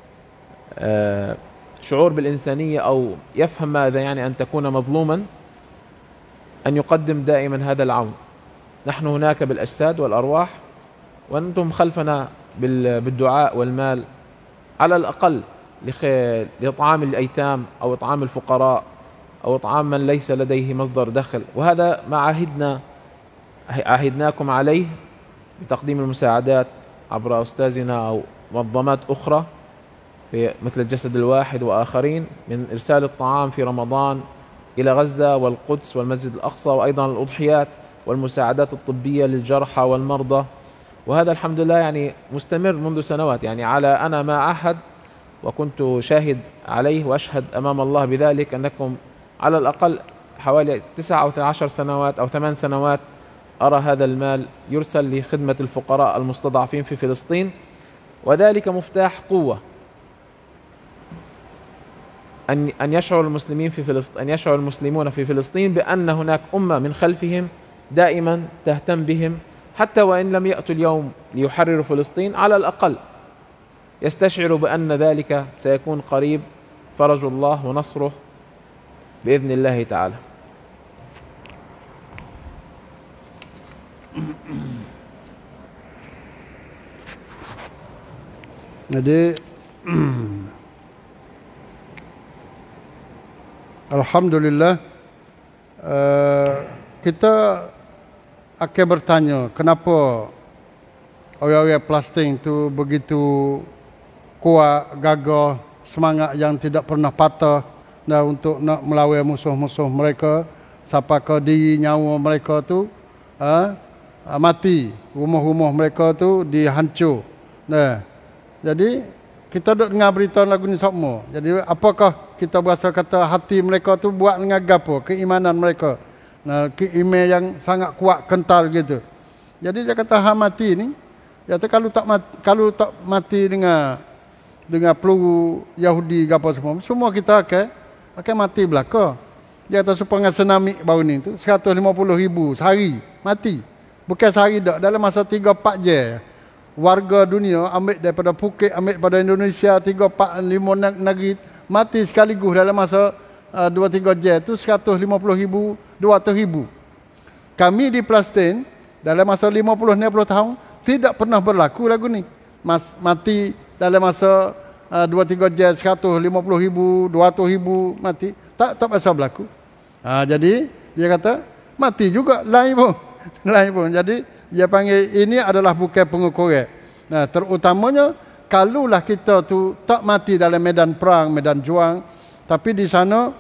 شعور بالإنسانية أو يفهم ماذا يعني أن تكون مظلوما أن يقدم دائما هذا العون. نحن هناك بالأجساد والأرواح، وأنتم خلفنا بالدعاء والمال على الأقل لإطعام الأيتام أو إطعام الفقراء أو إطعام من ليس لديه مصدر دخل. وهذا ما عهدنا عهدناكم عليه بتقديم المساعدات عبر أستاذنا أو منظمات أخرى مثل الجسد الواحد وآخرين، من إرسال الطعام في رمضان إلى غزة والقدس والمسجد الأقصى، وأيضا الأضحيات والمساعدات الطبية للجرحى والمرضى. وهذا الحمد لله يعني مستمر منذ سنوات، يعني على أنا ما عهد وكنت شاهد عليه وأشهد أمام الله بذلك أنكم على الأقل حوالي تسع أو عشر سنوات أو ثمان سنوات أرى هذا المال يرسل لخدمة الفقراء المستضعفين في فلسطين. وذلك مفتاح قوة أن أن يشعر المسلمين في فلسطين أن يشعر المسلمون في فلسطين بأن هناك أمة من خلفهم دائما تهتم بهم، حتى وإن لم يأتوا اليوم ليحرروا فلسطين، على الأقل يستشعروا بأن ذلك سيكون قريب، فرج الله ونصره بإذن الله تعالى. Jadi Alhamdulillah uh, kita akan bertanya kenapa orang-orang Palestin itu begitu kuat, gagah, semangat yang tidak pernah patah dan untuk nak melawan musuh-musuh mereka sampai ke diri nyawa mereka tu uh, mati, rumah-rumah mereka tu dihancur. Nah, jadi kita duk dengar berita lagu ni semua. Jadi apakah kita berasa kata hati mereka tu buat dengan gapo? Keimanan mereka. Nah, keiman yang sangat kuat, kental gitu. Jadi dia kata ha mati ni, ya kalau tak mati, kalau tak mati dengan dengan peluru Yahudi gapo semua, semua kita akan akan mati belaka. Dia kata supaya tsunami baru ni tu seratus lima puluh ribu sehari mati. Bukan sehari dak, dalam masa tiga empat je. Warga dunia ambil daripada Phuket, ambil daripada Indonesia, tiga empat lima negeri mati sekaligus dalam masa uh, dua tiga je tu seratus lima puluh ribu, dua ratus ribu. Kami di Palestin dalam masa lima puluh enam puluh tahun tidak pernah berlaku lagu ni. Mas, mati dalam masa uh, dua tiga je seratus lima puluh ribu, dua ratus ribu mati. Tak tak pasal berlaku. Ha, jadi dia kata mati juga lain pun. lain pun. Jadi dia panggil ini adalah bukan pengukuran. Nah, terutamanya kalulah kita tu tak mati dalam medan perang, medan juang, tapi di sana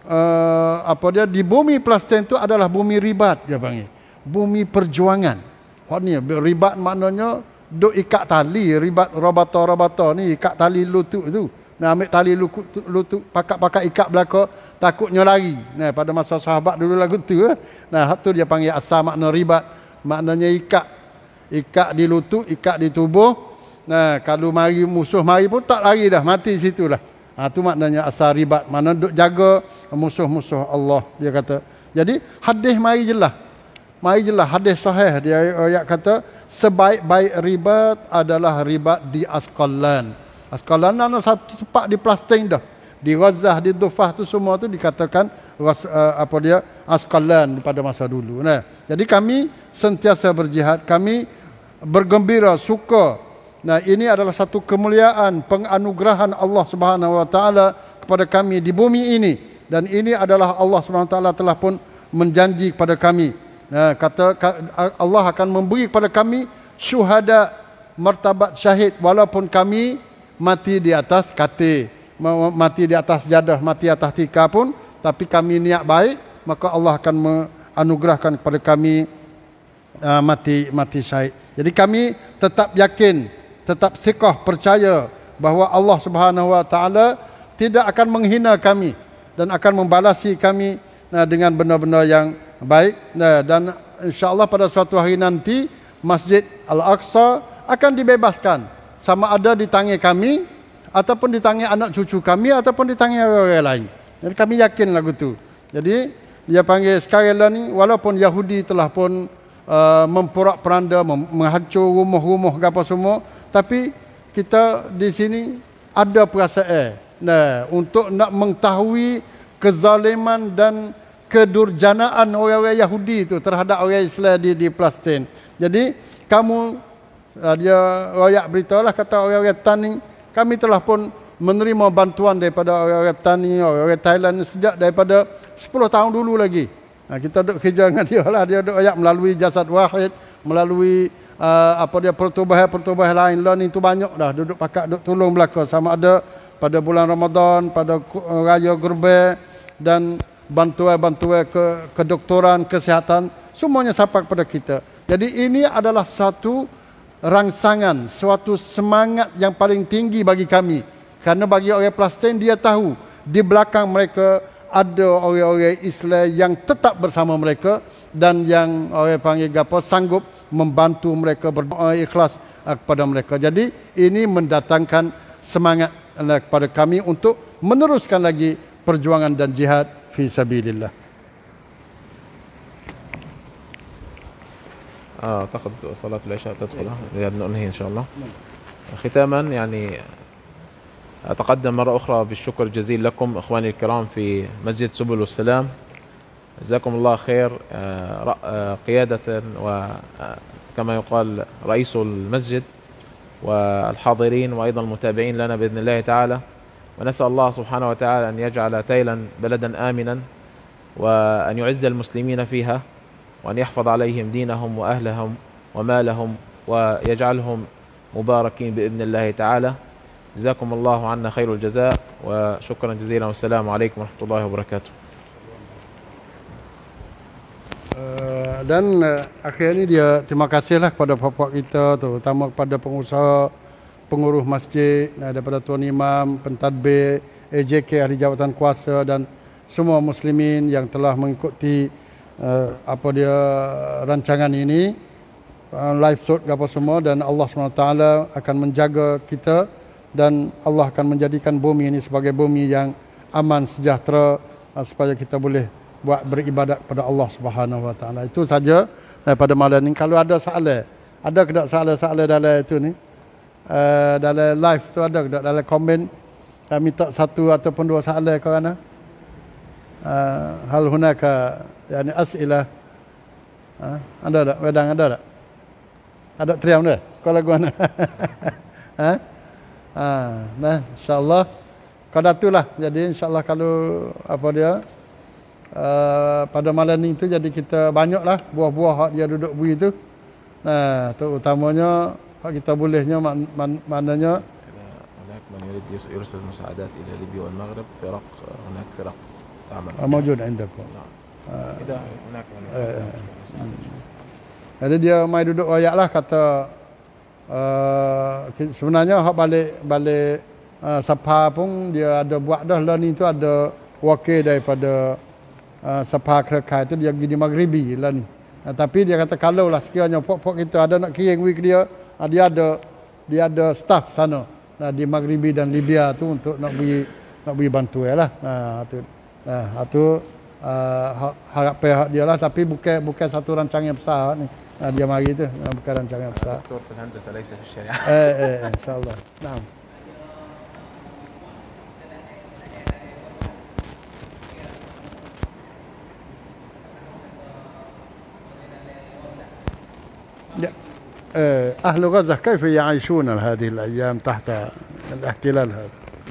uh, apa dia di bumi Palestin tu adalah bumi ribat dia panggil. Bumi perjuangan. Hak ni ribat maknanya duk ikat tali, ribat rabata-rabata ni ikat tali lutut tu. Nah, ambil tali lutut, lutut pakat-pakat ikat belaka takutnya lari. Nah, pada masa sahabat dulu lagu tu. Nah, hak tu dia panggil asal makna ribat. Maknanya ikat. Ikat di lutut, ikat di tubuh. Nah, kalau mari musuh mari pun tak lari dah, mati situlah. Ha, tu maknanya asal ribat. Mana duk jaga musuh-musuh Allah, dia kata. Jadi hadis mari jelas. Mari jelas hadis sahih dia ayat kata sebaik-baik ribat adalah ribat di Asqalan. Asqalan ada satu tempat di Palestin dah. Di Gaza, di Dufah tu semua tu dikatakan uh, apa dia Asqalan pada masa dulu. Nah, jadi kami sentiasa berjihad, kami bergembira, suka. Nah, ini adalah satu kemuliaan, penganugerahan Allah Subhanahu wa taala kepada kami di bumi ini, dan ini adalah Allah Subhanahu wa taala telah pun menjanji kepada kami. Nah, kata Allah akan memberi kepada kami syuhada, martabat syahid, walaupun kami mati di atas katil, mati di atas jadah, mati atas tikar pun, tapi kami niat baik, maka Allah akan menganugerahkan kepada kami uh, mati mati syahid. Jadi kami tetap yakin, tetap siqah, percaya bahawa Allah Subhanahu wa taala tidak akan menghina kami dan akan membalasi kami uh, dengan benda-benda yang baik. Nah, dan insya-Allah pada suatu hari nanti Masjid Al-Aqsa akan dibebaskan, sama ada di tangan kami ataupun di tangan anak cucu kami ataupun di tangan orang lain. Jadi kami yakin lagu tu. Jadi dia panggil sekarang ni walaupun Yahudi telah pun uh, memporak-peranda, mem- menghancur rumah-rumah apa semua, tapi kita di sini ada perasaan nah untuk nak mengetahui kezaliman dan kedurjanaan orang-orang Yahudi itu terhadap orang Islam di di Palestin. Jadi kamu dia royak beritahulah kata orang-orang Tani, kami telah pun menerima bantuan daripada orang-orang Tani, orang-orang Thailand sejak daripada sepuluh tahun dulu lagi. Nah, kita duduk kerja dengan dia lah, dia duduk royak melalui Jasad Wahid, melalui uh, apa dia pertubahan-pertubahan lain lah ni tu banyak dah duduk pakat duduk tolong belaka, sama ada pada bulan Ramadan, pada raya Gurbe dan bantuan-bantuan ke kedoktoran, kesihatan, semuanya sampai kepada kita. Jadi ini adalah satu rangsangan, suatu semangat yang paling tinggi bagi kami. Karena bagi orang Palestin, dia tahu di belakang mereka ada orang-orang Islam yang tetap bersama mereka dan yang orang panggil apa sanggup membantu mereka, berdoa ikhlas kepada mereka. Jadi ini mendatangkan semangat kepada kami untuk meneruskan lagi perjuangan dan jihad في سبيل الله. آه أعتقد صلاة العشاء تدخلها ننهي إن شاء الله. ختاما يعني أتقدم مرة أخرى بالشكر الجزيل لكم إخواني الكرام في مسجد سبل السلام. جزاكم الله خير قيادة وكما يقال رئيس المسجد والحاضرين وأيضا المتابعين لنا بإذن الله تعالى. ونسأل الله سبحانه وتعالى أن يجعل تايلاند بلدا آمنا وأن يعز المسلمين فيها وأن يحفظ عليهم دينهم وأهلهم ومالهم ويجعلهم مباركين بإذن الله تعالى. جزاكم الله عنا خير الجزاء وشكرا جزيلا والسلام عليكم ورحمة الله وبركاته. Dan akhirnya dia terima kasihlah kepada bapak kita, terutama kepada pengusaha, pengurus masjid, daripada Tuan Imam, pentadbir, A J K ahli jawatan kuasa dan semua muslimin yang telah mengikuti uh, apa dia rancangan ini, uh, live shoot apa semua, dan Allah subhanahu wa taala akan menjaga kita dan Allah akan menjadikan bumi ini sebagai bumi yang aman, sejahtera, uh, supaya kita boleh buat beribadat kepada Allah Subhanahu Wa Taala. Itu saja daripada malam ni. Kalau ada soalan, ada ke tak soalan-soalan dalam itu ni? Uh, dalam live tu ada ke tak? Dalam komen uh, minta satu ataupun dua soalan ke mana? Uh, hal hunaka yani as'ilah. Uh, ada tak? Wedang ada tak? Ada triam dah? Kalau gua nak. Ha? Ha, nah, insya-Allah kada itulah. Jadi insya-Allah kalau apa dia uh, pada malam ni tu jadi kita banyaklah buah-buah hak dia duduk bui tu. Nah, terutamanya hak kita bolehnya man, man, maknanya هناك من يريد يرسل مساعدات إلى ليبيا والمغرب فرق هناك فرق تعمل موجود عندكم. نعم. إذا هناك من Jadi dia mai duduk royak lah kata uh, sebenarnya hak balik balik uh, Sapa pun dia ada buat dah lah ni tu ada wakil daripada uh, Sapa Kerkai tu dia pergi di Maghribi lah ni. Uh, tapi dia kata kalau lah sekiranya pok-pok kita ada nak kirim week dia, uh, dia ada dia ada staff sana uh, di Maghribi dan Libya tu untuk nak beri nak beri bantuan lah. Uh, tu uh, tu uh, harap hak dia lah tapi bukan bukan satu rancangan besar ni. Uh, dia mari tu uh, bukan rancangan besar. دكتور في الهندسة ليس في الشريعة. Eh eh insyaallah. Naam. أهل غزة كيف يعيشون هذه الأيام تحت الاحتلال هذا؟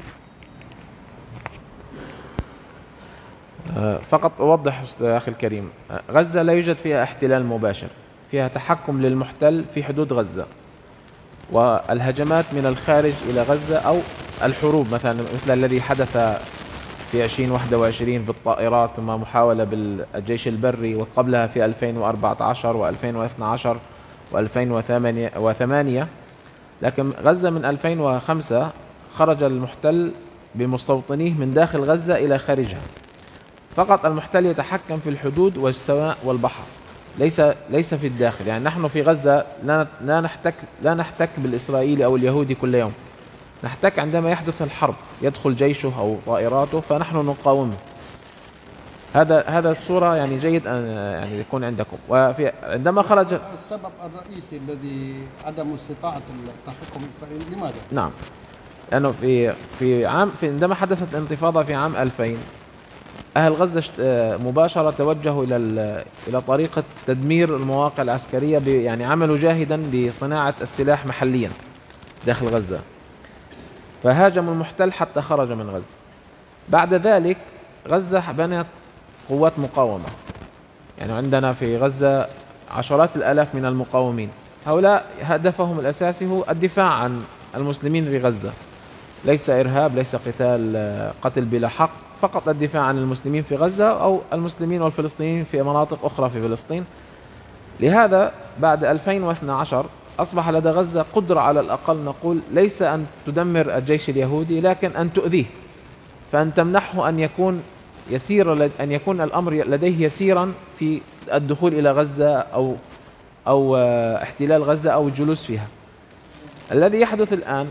فقط أوضح أخي الكريم، غزة لا يوجد فيها احتلال مباشر، فيها تحكم للمحتل في حدود غزة، والهجمات من الخارج إلى غزة أو الحروب مثلا مثل الذي حدث في ألفين وواحد وعشرين بالطائرات ثم محاولة بالجيش البري وقبلها في ألفين وأربعة عشر وألفين واثني عشر وألفين وثمانية. لكن غزة من ألفين وخمسة خرج المحتل بمستوطنيه من داخل غزة إلى خارجها. فقط المحتل يتحكم في الحدود والسماء والبحر، ليس ليس في الداخل. يعني نحن في غزة لا لا نحتك لا نحتك بالإسرائيلي أو اليهودي كل يوم، نحتك عندما يحدث الحرب، يدخل جيشه أو طائراته فنحن نقاومه. هذا هذا الصورة يعني جيد أن يعني يكون عندكم. وفي عندما خرج السبب الرئيسي الذي عدم استطاعة التحكم الإسرائيلي لماذا؟ نعم، لأنه في في عام في عندما حدثت الانتفاضة في عام ألفين أهل غزة مباشرة توجهوا إلى إلى طريقة تدمير المواقع العسكرية، يعني عملوا جاهدا بصناعة السلاح محليا داخل غزة، فهاجموا المحتل حتى خرج من غزة. بعد ذلك غزة بنت قوات مقاومة، يعني عندنا في غزة عشرات الآلاف من المقاومين، هؤلاء هدفهم الأساسي هو الدفاع عن المسلمين في غزة، ليس إرهاب، ليس قتال قتل بلا حق، فقط الدفاع عن المسلمين في غزة أو المسلمين والفلسطينيين في مناطق أخرى في فلسطين. لهذا بعد ألفين واثني عشر أصبح لدى غزة قدرة على الأقل نقول ليس أن تدمر الجيش اليهودي لكن أن تؤذيه، فأن تمنحه أن يكون يسير أن يكون الأمر لديه يسيرا في الدخول إلى غزة أو أو احتلال غزة أو الجلوس فيها. الذي يحدث الآن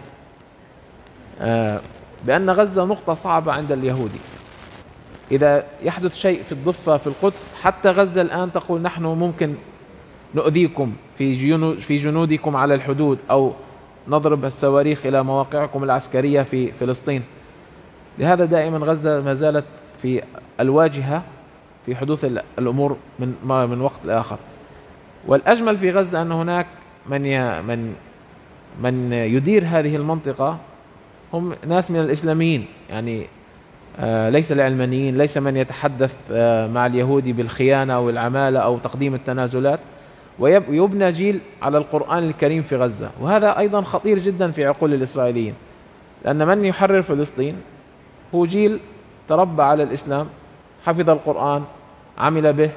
بأن غزة نقطة صعبة عند اليهودي، إذا يحدث شيء في الضفة في القدس حتى غزة الآن تقول نحن ممكن نؤذيكم في في جنودكم على الحدود أو نضرب الصواريخ إلى مواقعكم العسكرية في فلسطين. لهذا دائما غزة ما زالت في الواجهة في حدوث الأمور من من وقت لآخر. والأجمل في غزة أن هناك من من من يدير هذه المنطقة هم ناس من الإسلاميين، يعني ليس العلمانيين، ليس من يتحدث مع اليهودي بالخيانة أو العمالة أو تقديم التنازلات، ويبنى جيل على القرآن الكريم في غزة. وهذا أيضا خطير جدا في عقول الإسرائيليين، لأن من يحرر فلسطين هو جيل تربى على الإسلام، حفظ القرآن، عمل به،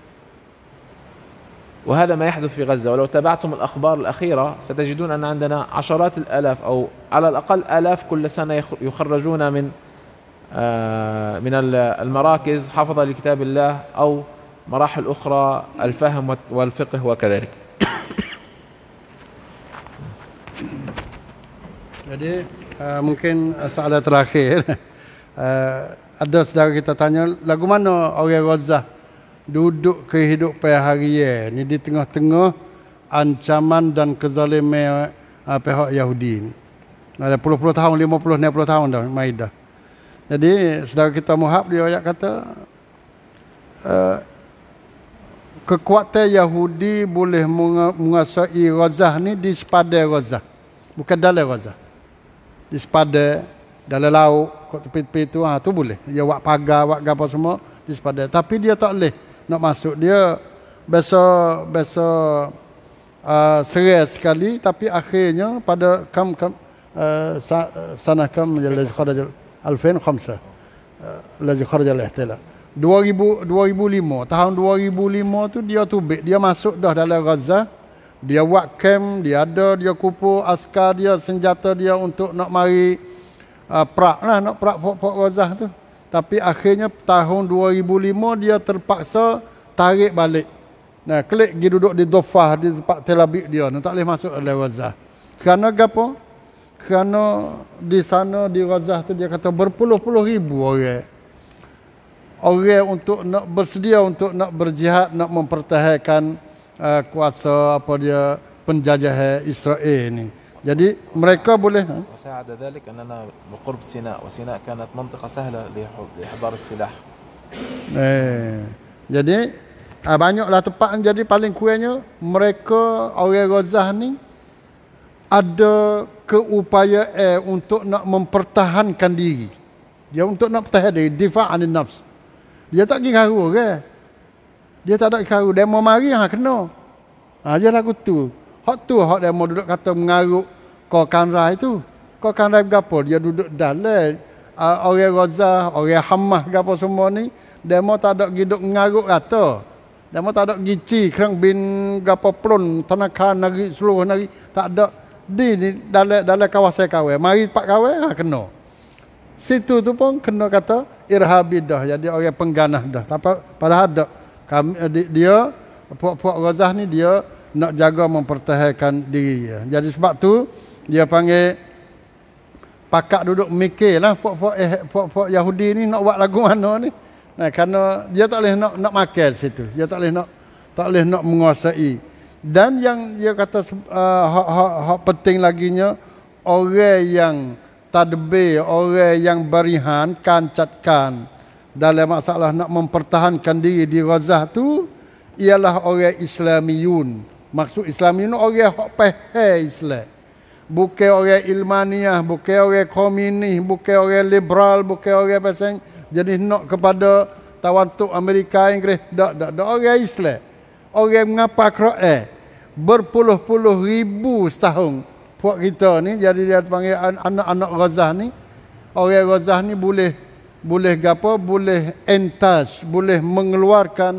وهذا ما يحدث في غزة. ولو تابعتم الأخبار الأخيرة ستجدون أن عندنا عشرات الآلاف أو على الأقل آلاف كل سنة يخرجون من من المراكز حفظة لكتاب الله أو مراحل أخرى الفهم والفقه وكذلك. Jadi uh, mungkin soalan terakhir uh, ada saudara kita tanya, lagu mana orang Gaza duduk kehidupan harian ni di tengah-tengah ancaman dan kezaliman uh, pihak Yahudi ni. Ada puluh-puluh tahun, lima puluh, enam puluh tahun dah Maidah. Jadi saudara kita Muhab dia ayat kata uh, kekuatan Yahudi boleh menguasai Gaza ni di sepadan Gaza. Bukan dalam Gaza. Di sepadan, dalam laut, kat tepi-tepi tu, ha, tu boleh. Dia buat pagar, buat apa semua di sepadan. Tapi dia tak boleh nak masuk. Dia biasa biasa uh, serai sekali, tapi akhirnya pada kam kam uh, sanah kam jalal kharaj alfain khamsa lazi kharaj al-ihtilal. dua ribu, dua ribu lima, tahun dua ribu lima tu dia tubik, dia masuk dah dalam Gaza, dia buat camp, dia ada, dia kumpul askar dia, senjata dia untuk nak mari uh, perak lah, nak perak pok-pok Gaza tu. Tapi akhirnya tahun dua ribu lima dia terpaksa tarik balik. Nah, klik pergi duduk di Dofah, di tempat Tel Aviv dia, tak boleh masuk dalam Gaza. Kerana apa? Kerana di sana di Gaza tu dia kata berpuluh-puluh ribu orang. Orang untuk nak bersedia untuk nak berjihad, nak mempertahankan uh, kuasa apa dia penjajah Israel ni. Jadi mereka boleh. وساعد ذلك أننا بقرب سيناء وسيناء كانت منطقة سهلة لإحضار السلاح. Eh, jadi uh, banyaklah tempat. Jadi paling kurangnya mereka orang Gaza ni ada keupayaan untuk nak mempertahankan diri. Dia untuk nak pertahan diri, difa' anin nafs. Dia tak pergi ngaruh ke? Dia tak ada ngaruh. Dia mau mari, ha, kena. Ha, dia lagu tu. Hak tu, hak dia mau duduk kata mengaruk kau kanrai tu. Kau kanrai berapa? Dia duduk dalam. Uh, orang Gaza, orang Hamas berapa semua ni. Dia mau tak ada pergi duduk mengaruk kata. Dia mau tak ada pergi ci, kerang bin berapa pelun, tanakan, nari, seluruh nari. Tak ada. Di, di dalam, dalam kawasan kawan. Mari pak kawan, ha, kena. Situ tu pun kena kata irhabi dah, jadi orang pengganah dah. Tapi padahal ada kami dia puak-puak Gaza ni dia nak jaga mempertahankan diri dia. Jadi sebab tu dia panggil pakak duduk mikirlah puak-puak eh, puak-puak Yahudi ni nak buat lagu mana ni. Nah, kerana dia tak boleh nak nak makan situ. Dia tak boleh nak tak boleh nak menguasai. Dan yang dia kata uh, hak, hak, hak penting laginya orang yang tadbir, orang yang berihan, kancatkan dalam masalah nak mempertahankan diri di Gaza tu ialah orang Islamiyun. Maksud Islamiyun orang hak faham Islam. Bukan orang ilmaniah, bukan orang komunis, bukan orang liberal, bukan orang pasang jadi nak kepada tawantuk Amerika, Inggeris. Tak, tak, tak, orang Islam. Orang mengapa Quran berpuluh-puluh ribu setahun. Puak kita ni jadi dia panggil anak-anak Gaza ni. Orang Gaza ni boleh boleh gapo, boleh entas, boleh mengeluarkan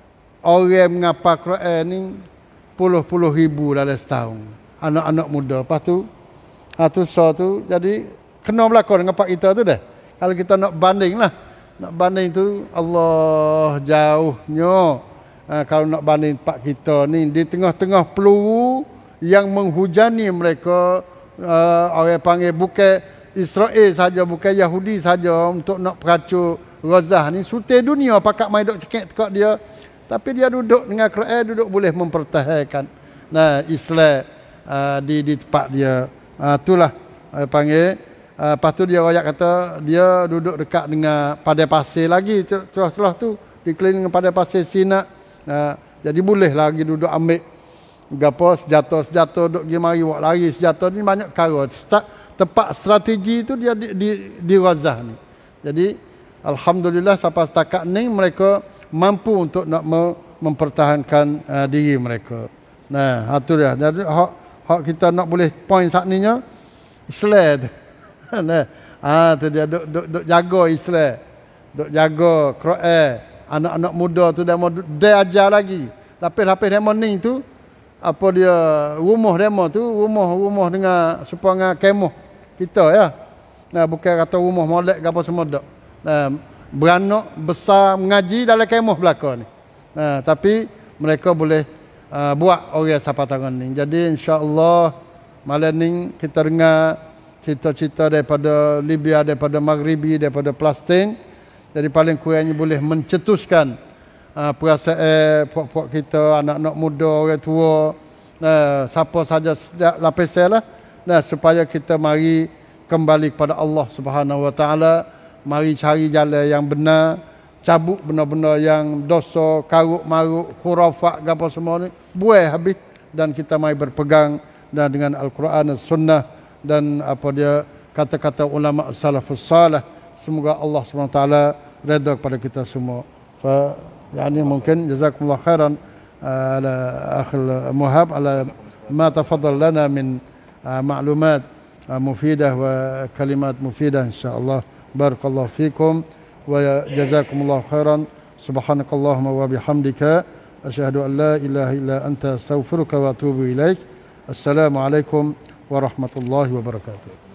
orang mengapa Quran ni puluh-puluh ribu dalam setahun. Anak-anak muda. Lepas tu ha tu so tu jadi kena berlaku dengan pak kita tu dah. Kalau kita nak banding lah. Nak banding tu Allah jauhnya. Ha, kalau nak banding pak kita ni di tengah-tengah peluru yang menghujani mereka, uh, orang panggil bukan Israel saja, bukan Yahudi saja untuk nak peracur Gaza ni. Sutai dunia pakak main duk cekik tekak dia. Tapi dia duduk dengan Quran, duduk boleh mempertahankan nah Islam uh, di di tempat dia. Uh, itulah orang panggil. Uh, lepas tu dia royak kata dia duduk dekat dengan padai pasir lagi terus-terus tu dikelilingi dengan padai pasir Sina. Uh, jadi boleh lagi duduk ambil gapo senjata-senjata duk pergi mari buat lari senjata ni banyak perkara. Tempat strategi tu dia di di, di Gaza ni. Jadi alhamdulillah sampai setakat ni mereka mampu untuk nak mempertahankan uh, diri mereka. Nah, itu dia. Jadi hak hak kita nak boleh point saat ninya Islam. Nah, ah tu dia duk duk duk jaga Islam. Duk jaga Quran. Anak-anak muda tu dia mau dia ajar lagi. Lapis-lapis demo ni tu apa dia rumah demo tu rumah-rumah dengan supaya kemah kita ya. Nah, bukan kata rumah molek ke apa semua dak. Nah, beranak besar mengaji dalam kemah belaka ni. Nah, tapi mereka boleh uh, buat orang siapa tangan ni. Jadi insya-Allah malam ni kita dengar cerita-cerita daripada Libya, daripada Maghribi, daripada Palestin. Jadi paling kurangnya boleh mencetuskan uh, perasaan puak-puak kita, anak-anak muda, orang tua, uh, siapa saja lapisan lah, nah, supaya kita mari kembali kepada Allah Subhanahu Wa Taala, mari cari jalan yang benar, cabut benda-benda yang dosa, karuk maruk, khurafat apa semua ni, buai habis, dan kita mari berpegang dan dengan Al-Quran dan Sunnah dan apa dia kata-kata ulama salafus salih. Semoga Allah Subhanahu Wa Taala redha kepada kita semua. Fa yani mungkin jazakumullah khairan ala akhil Muhab ala ma tafaddal lana min معلومات مفيدة وكلمات مفيدة إن شاء الله. بارك الله فيكم وجزاكم الله خيرا. سبحانك اللهم وبحمدك أشهد أن لا إله إلا أنت أستغفرك وأتوب إليك. السلام عليكم ورحمة الله وبركاته.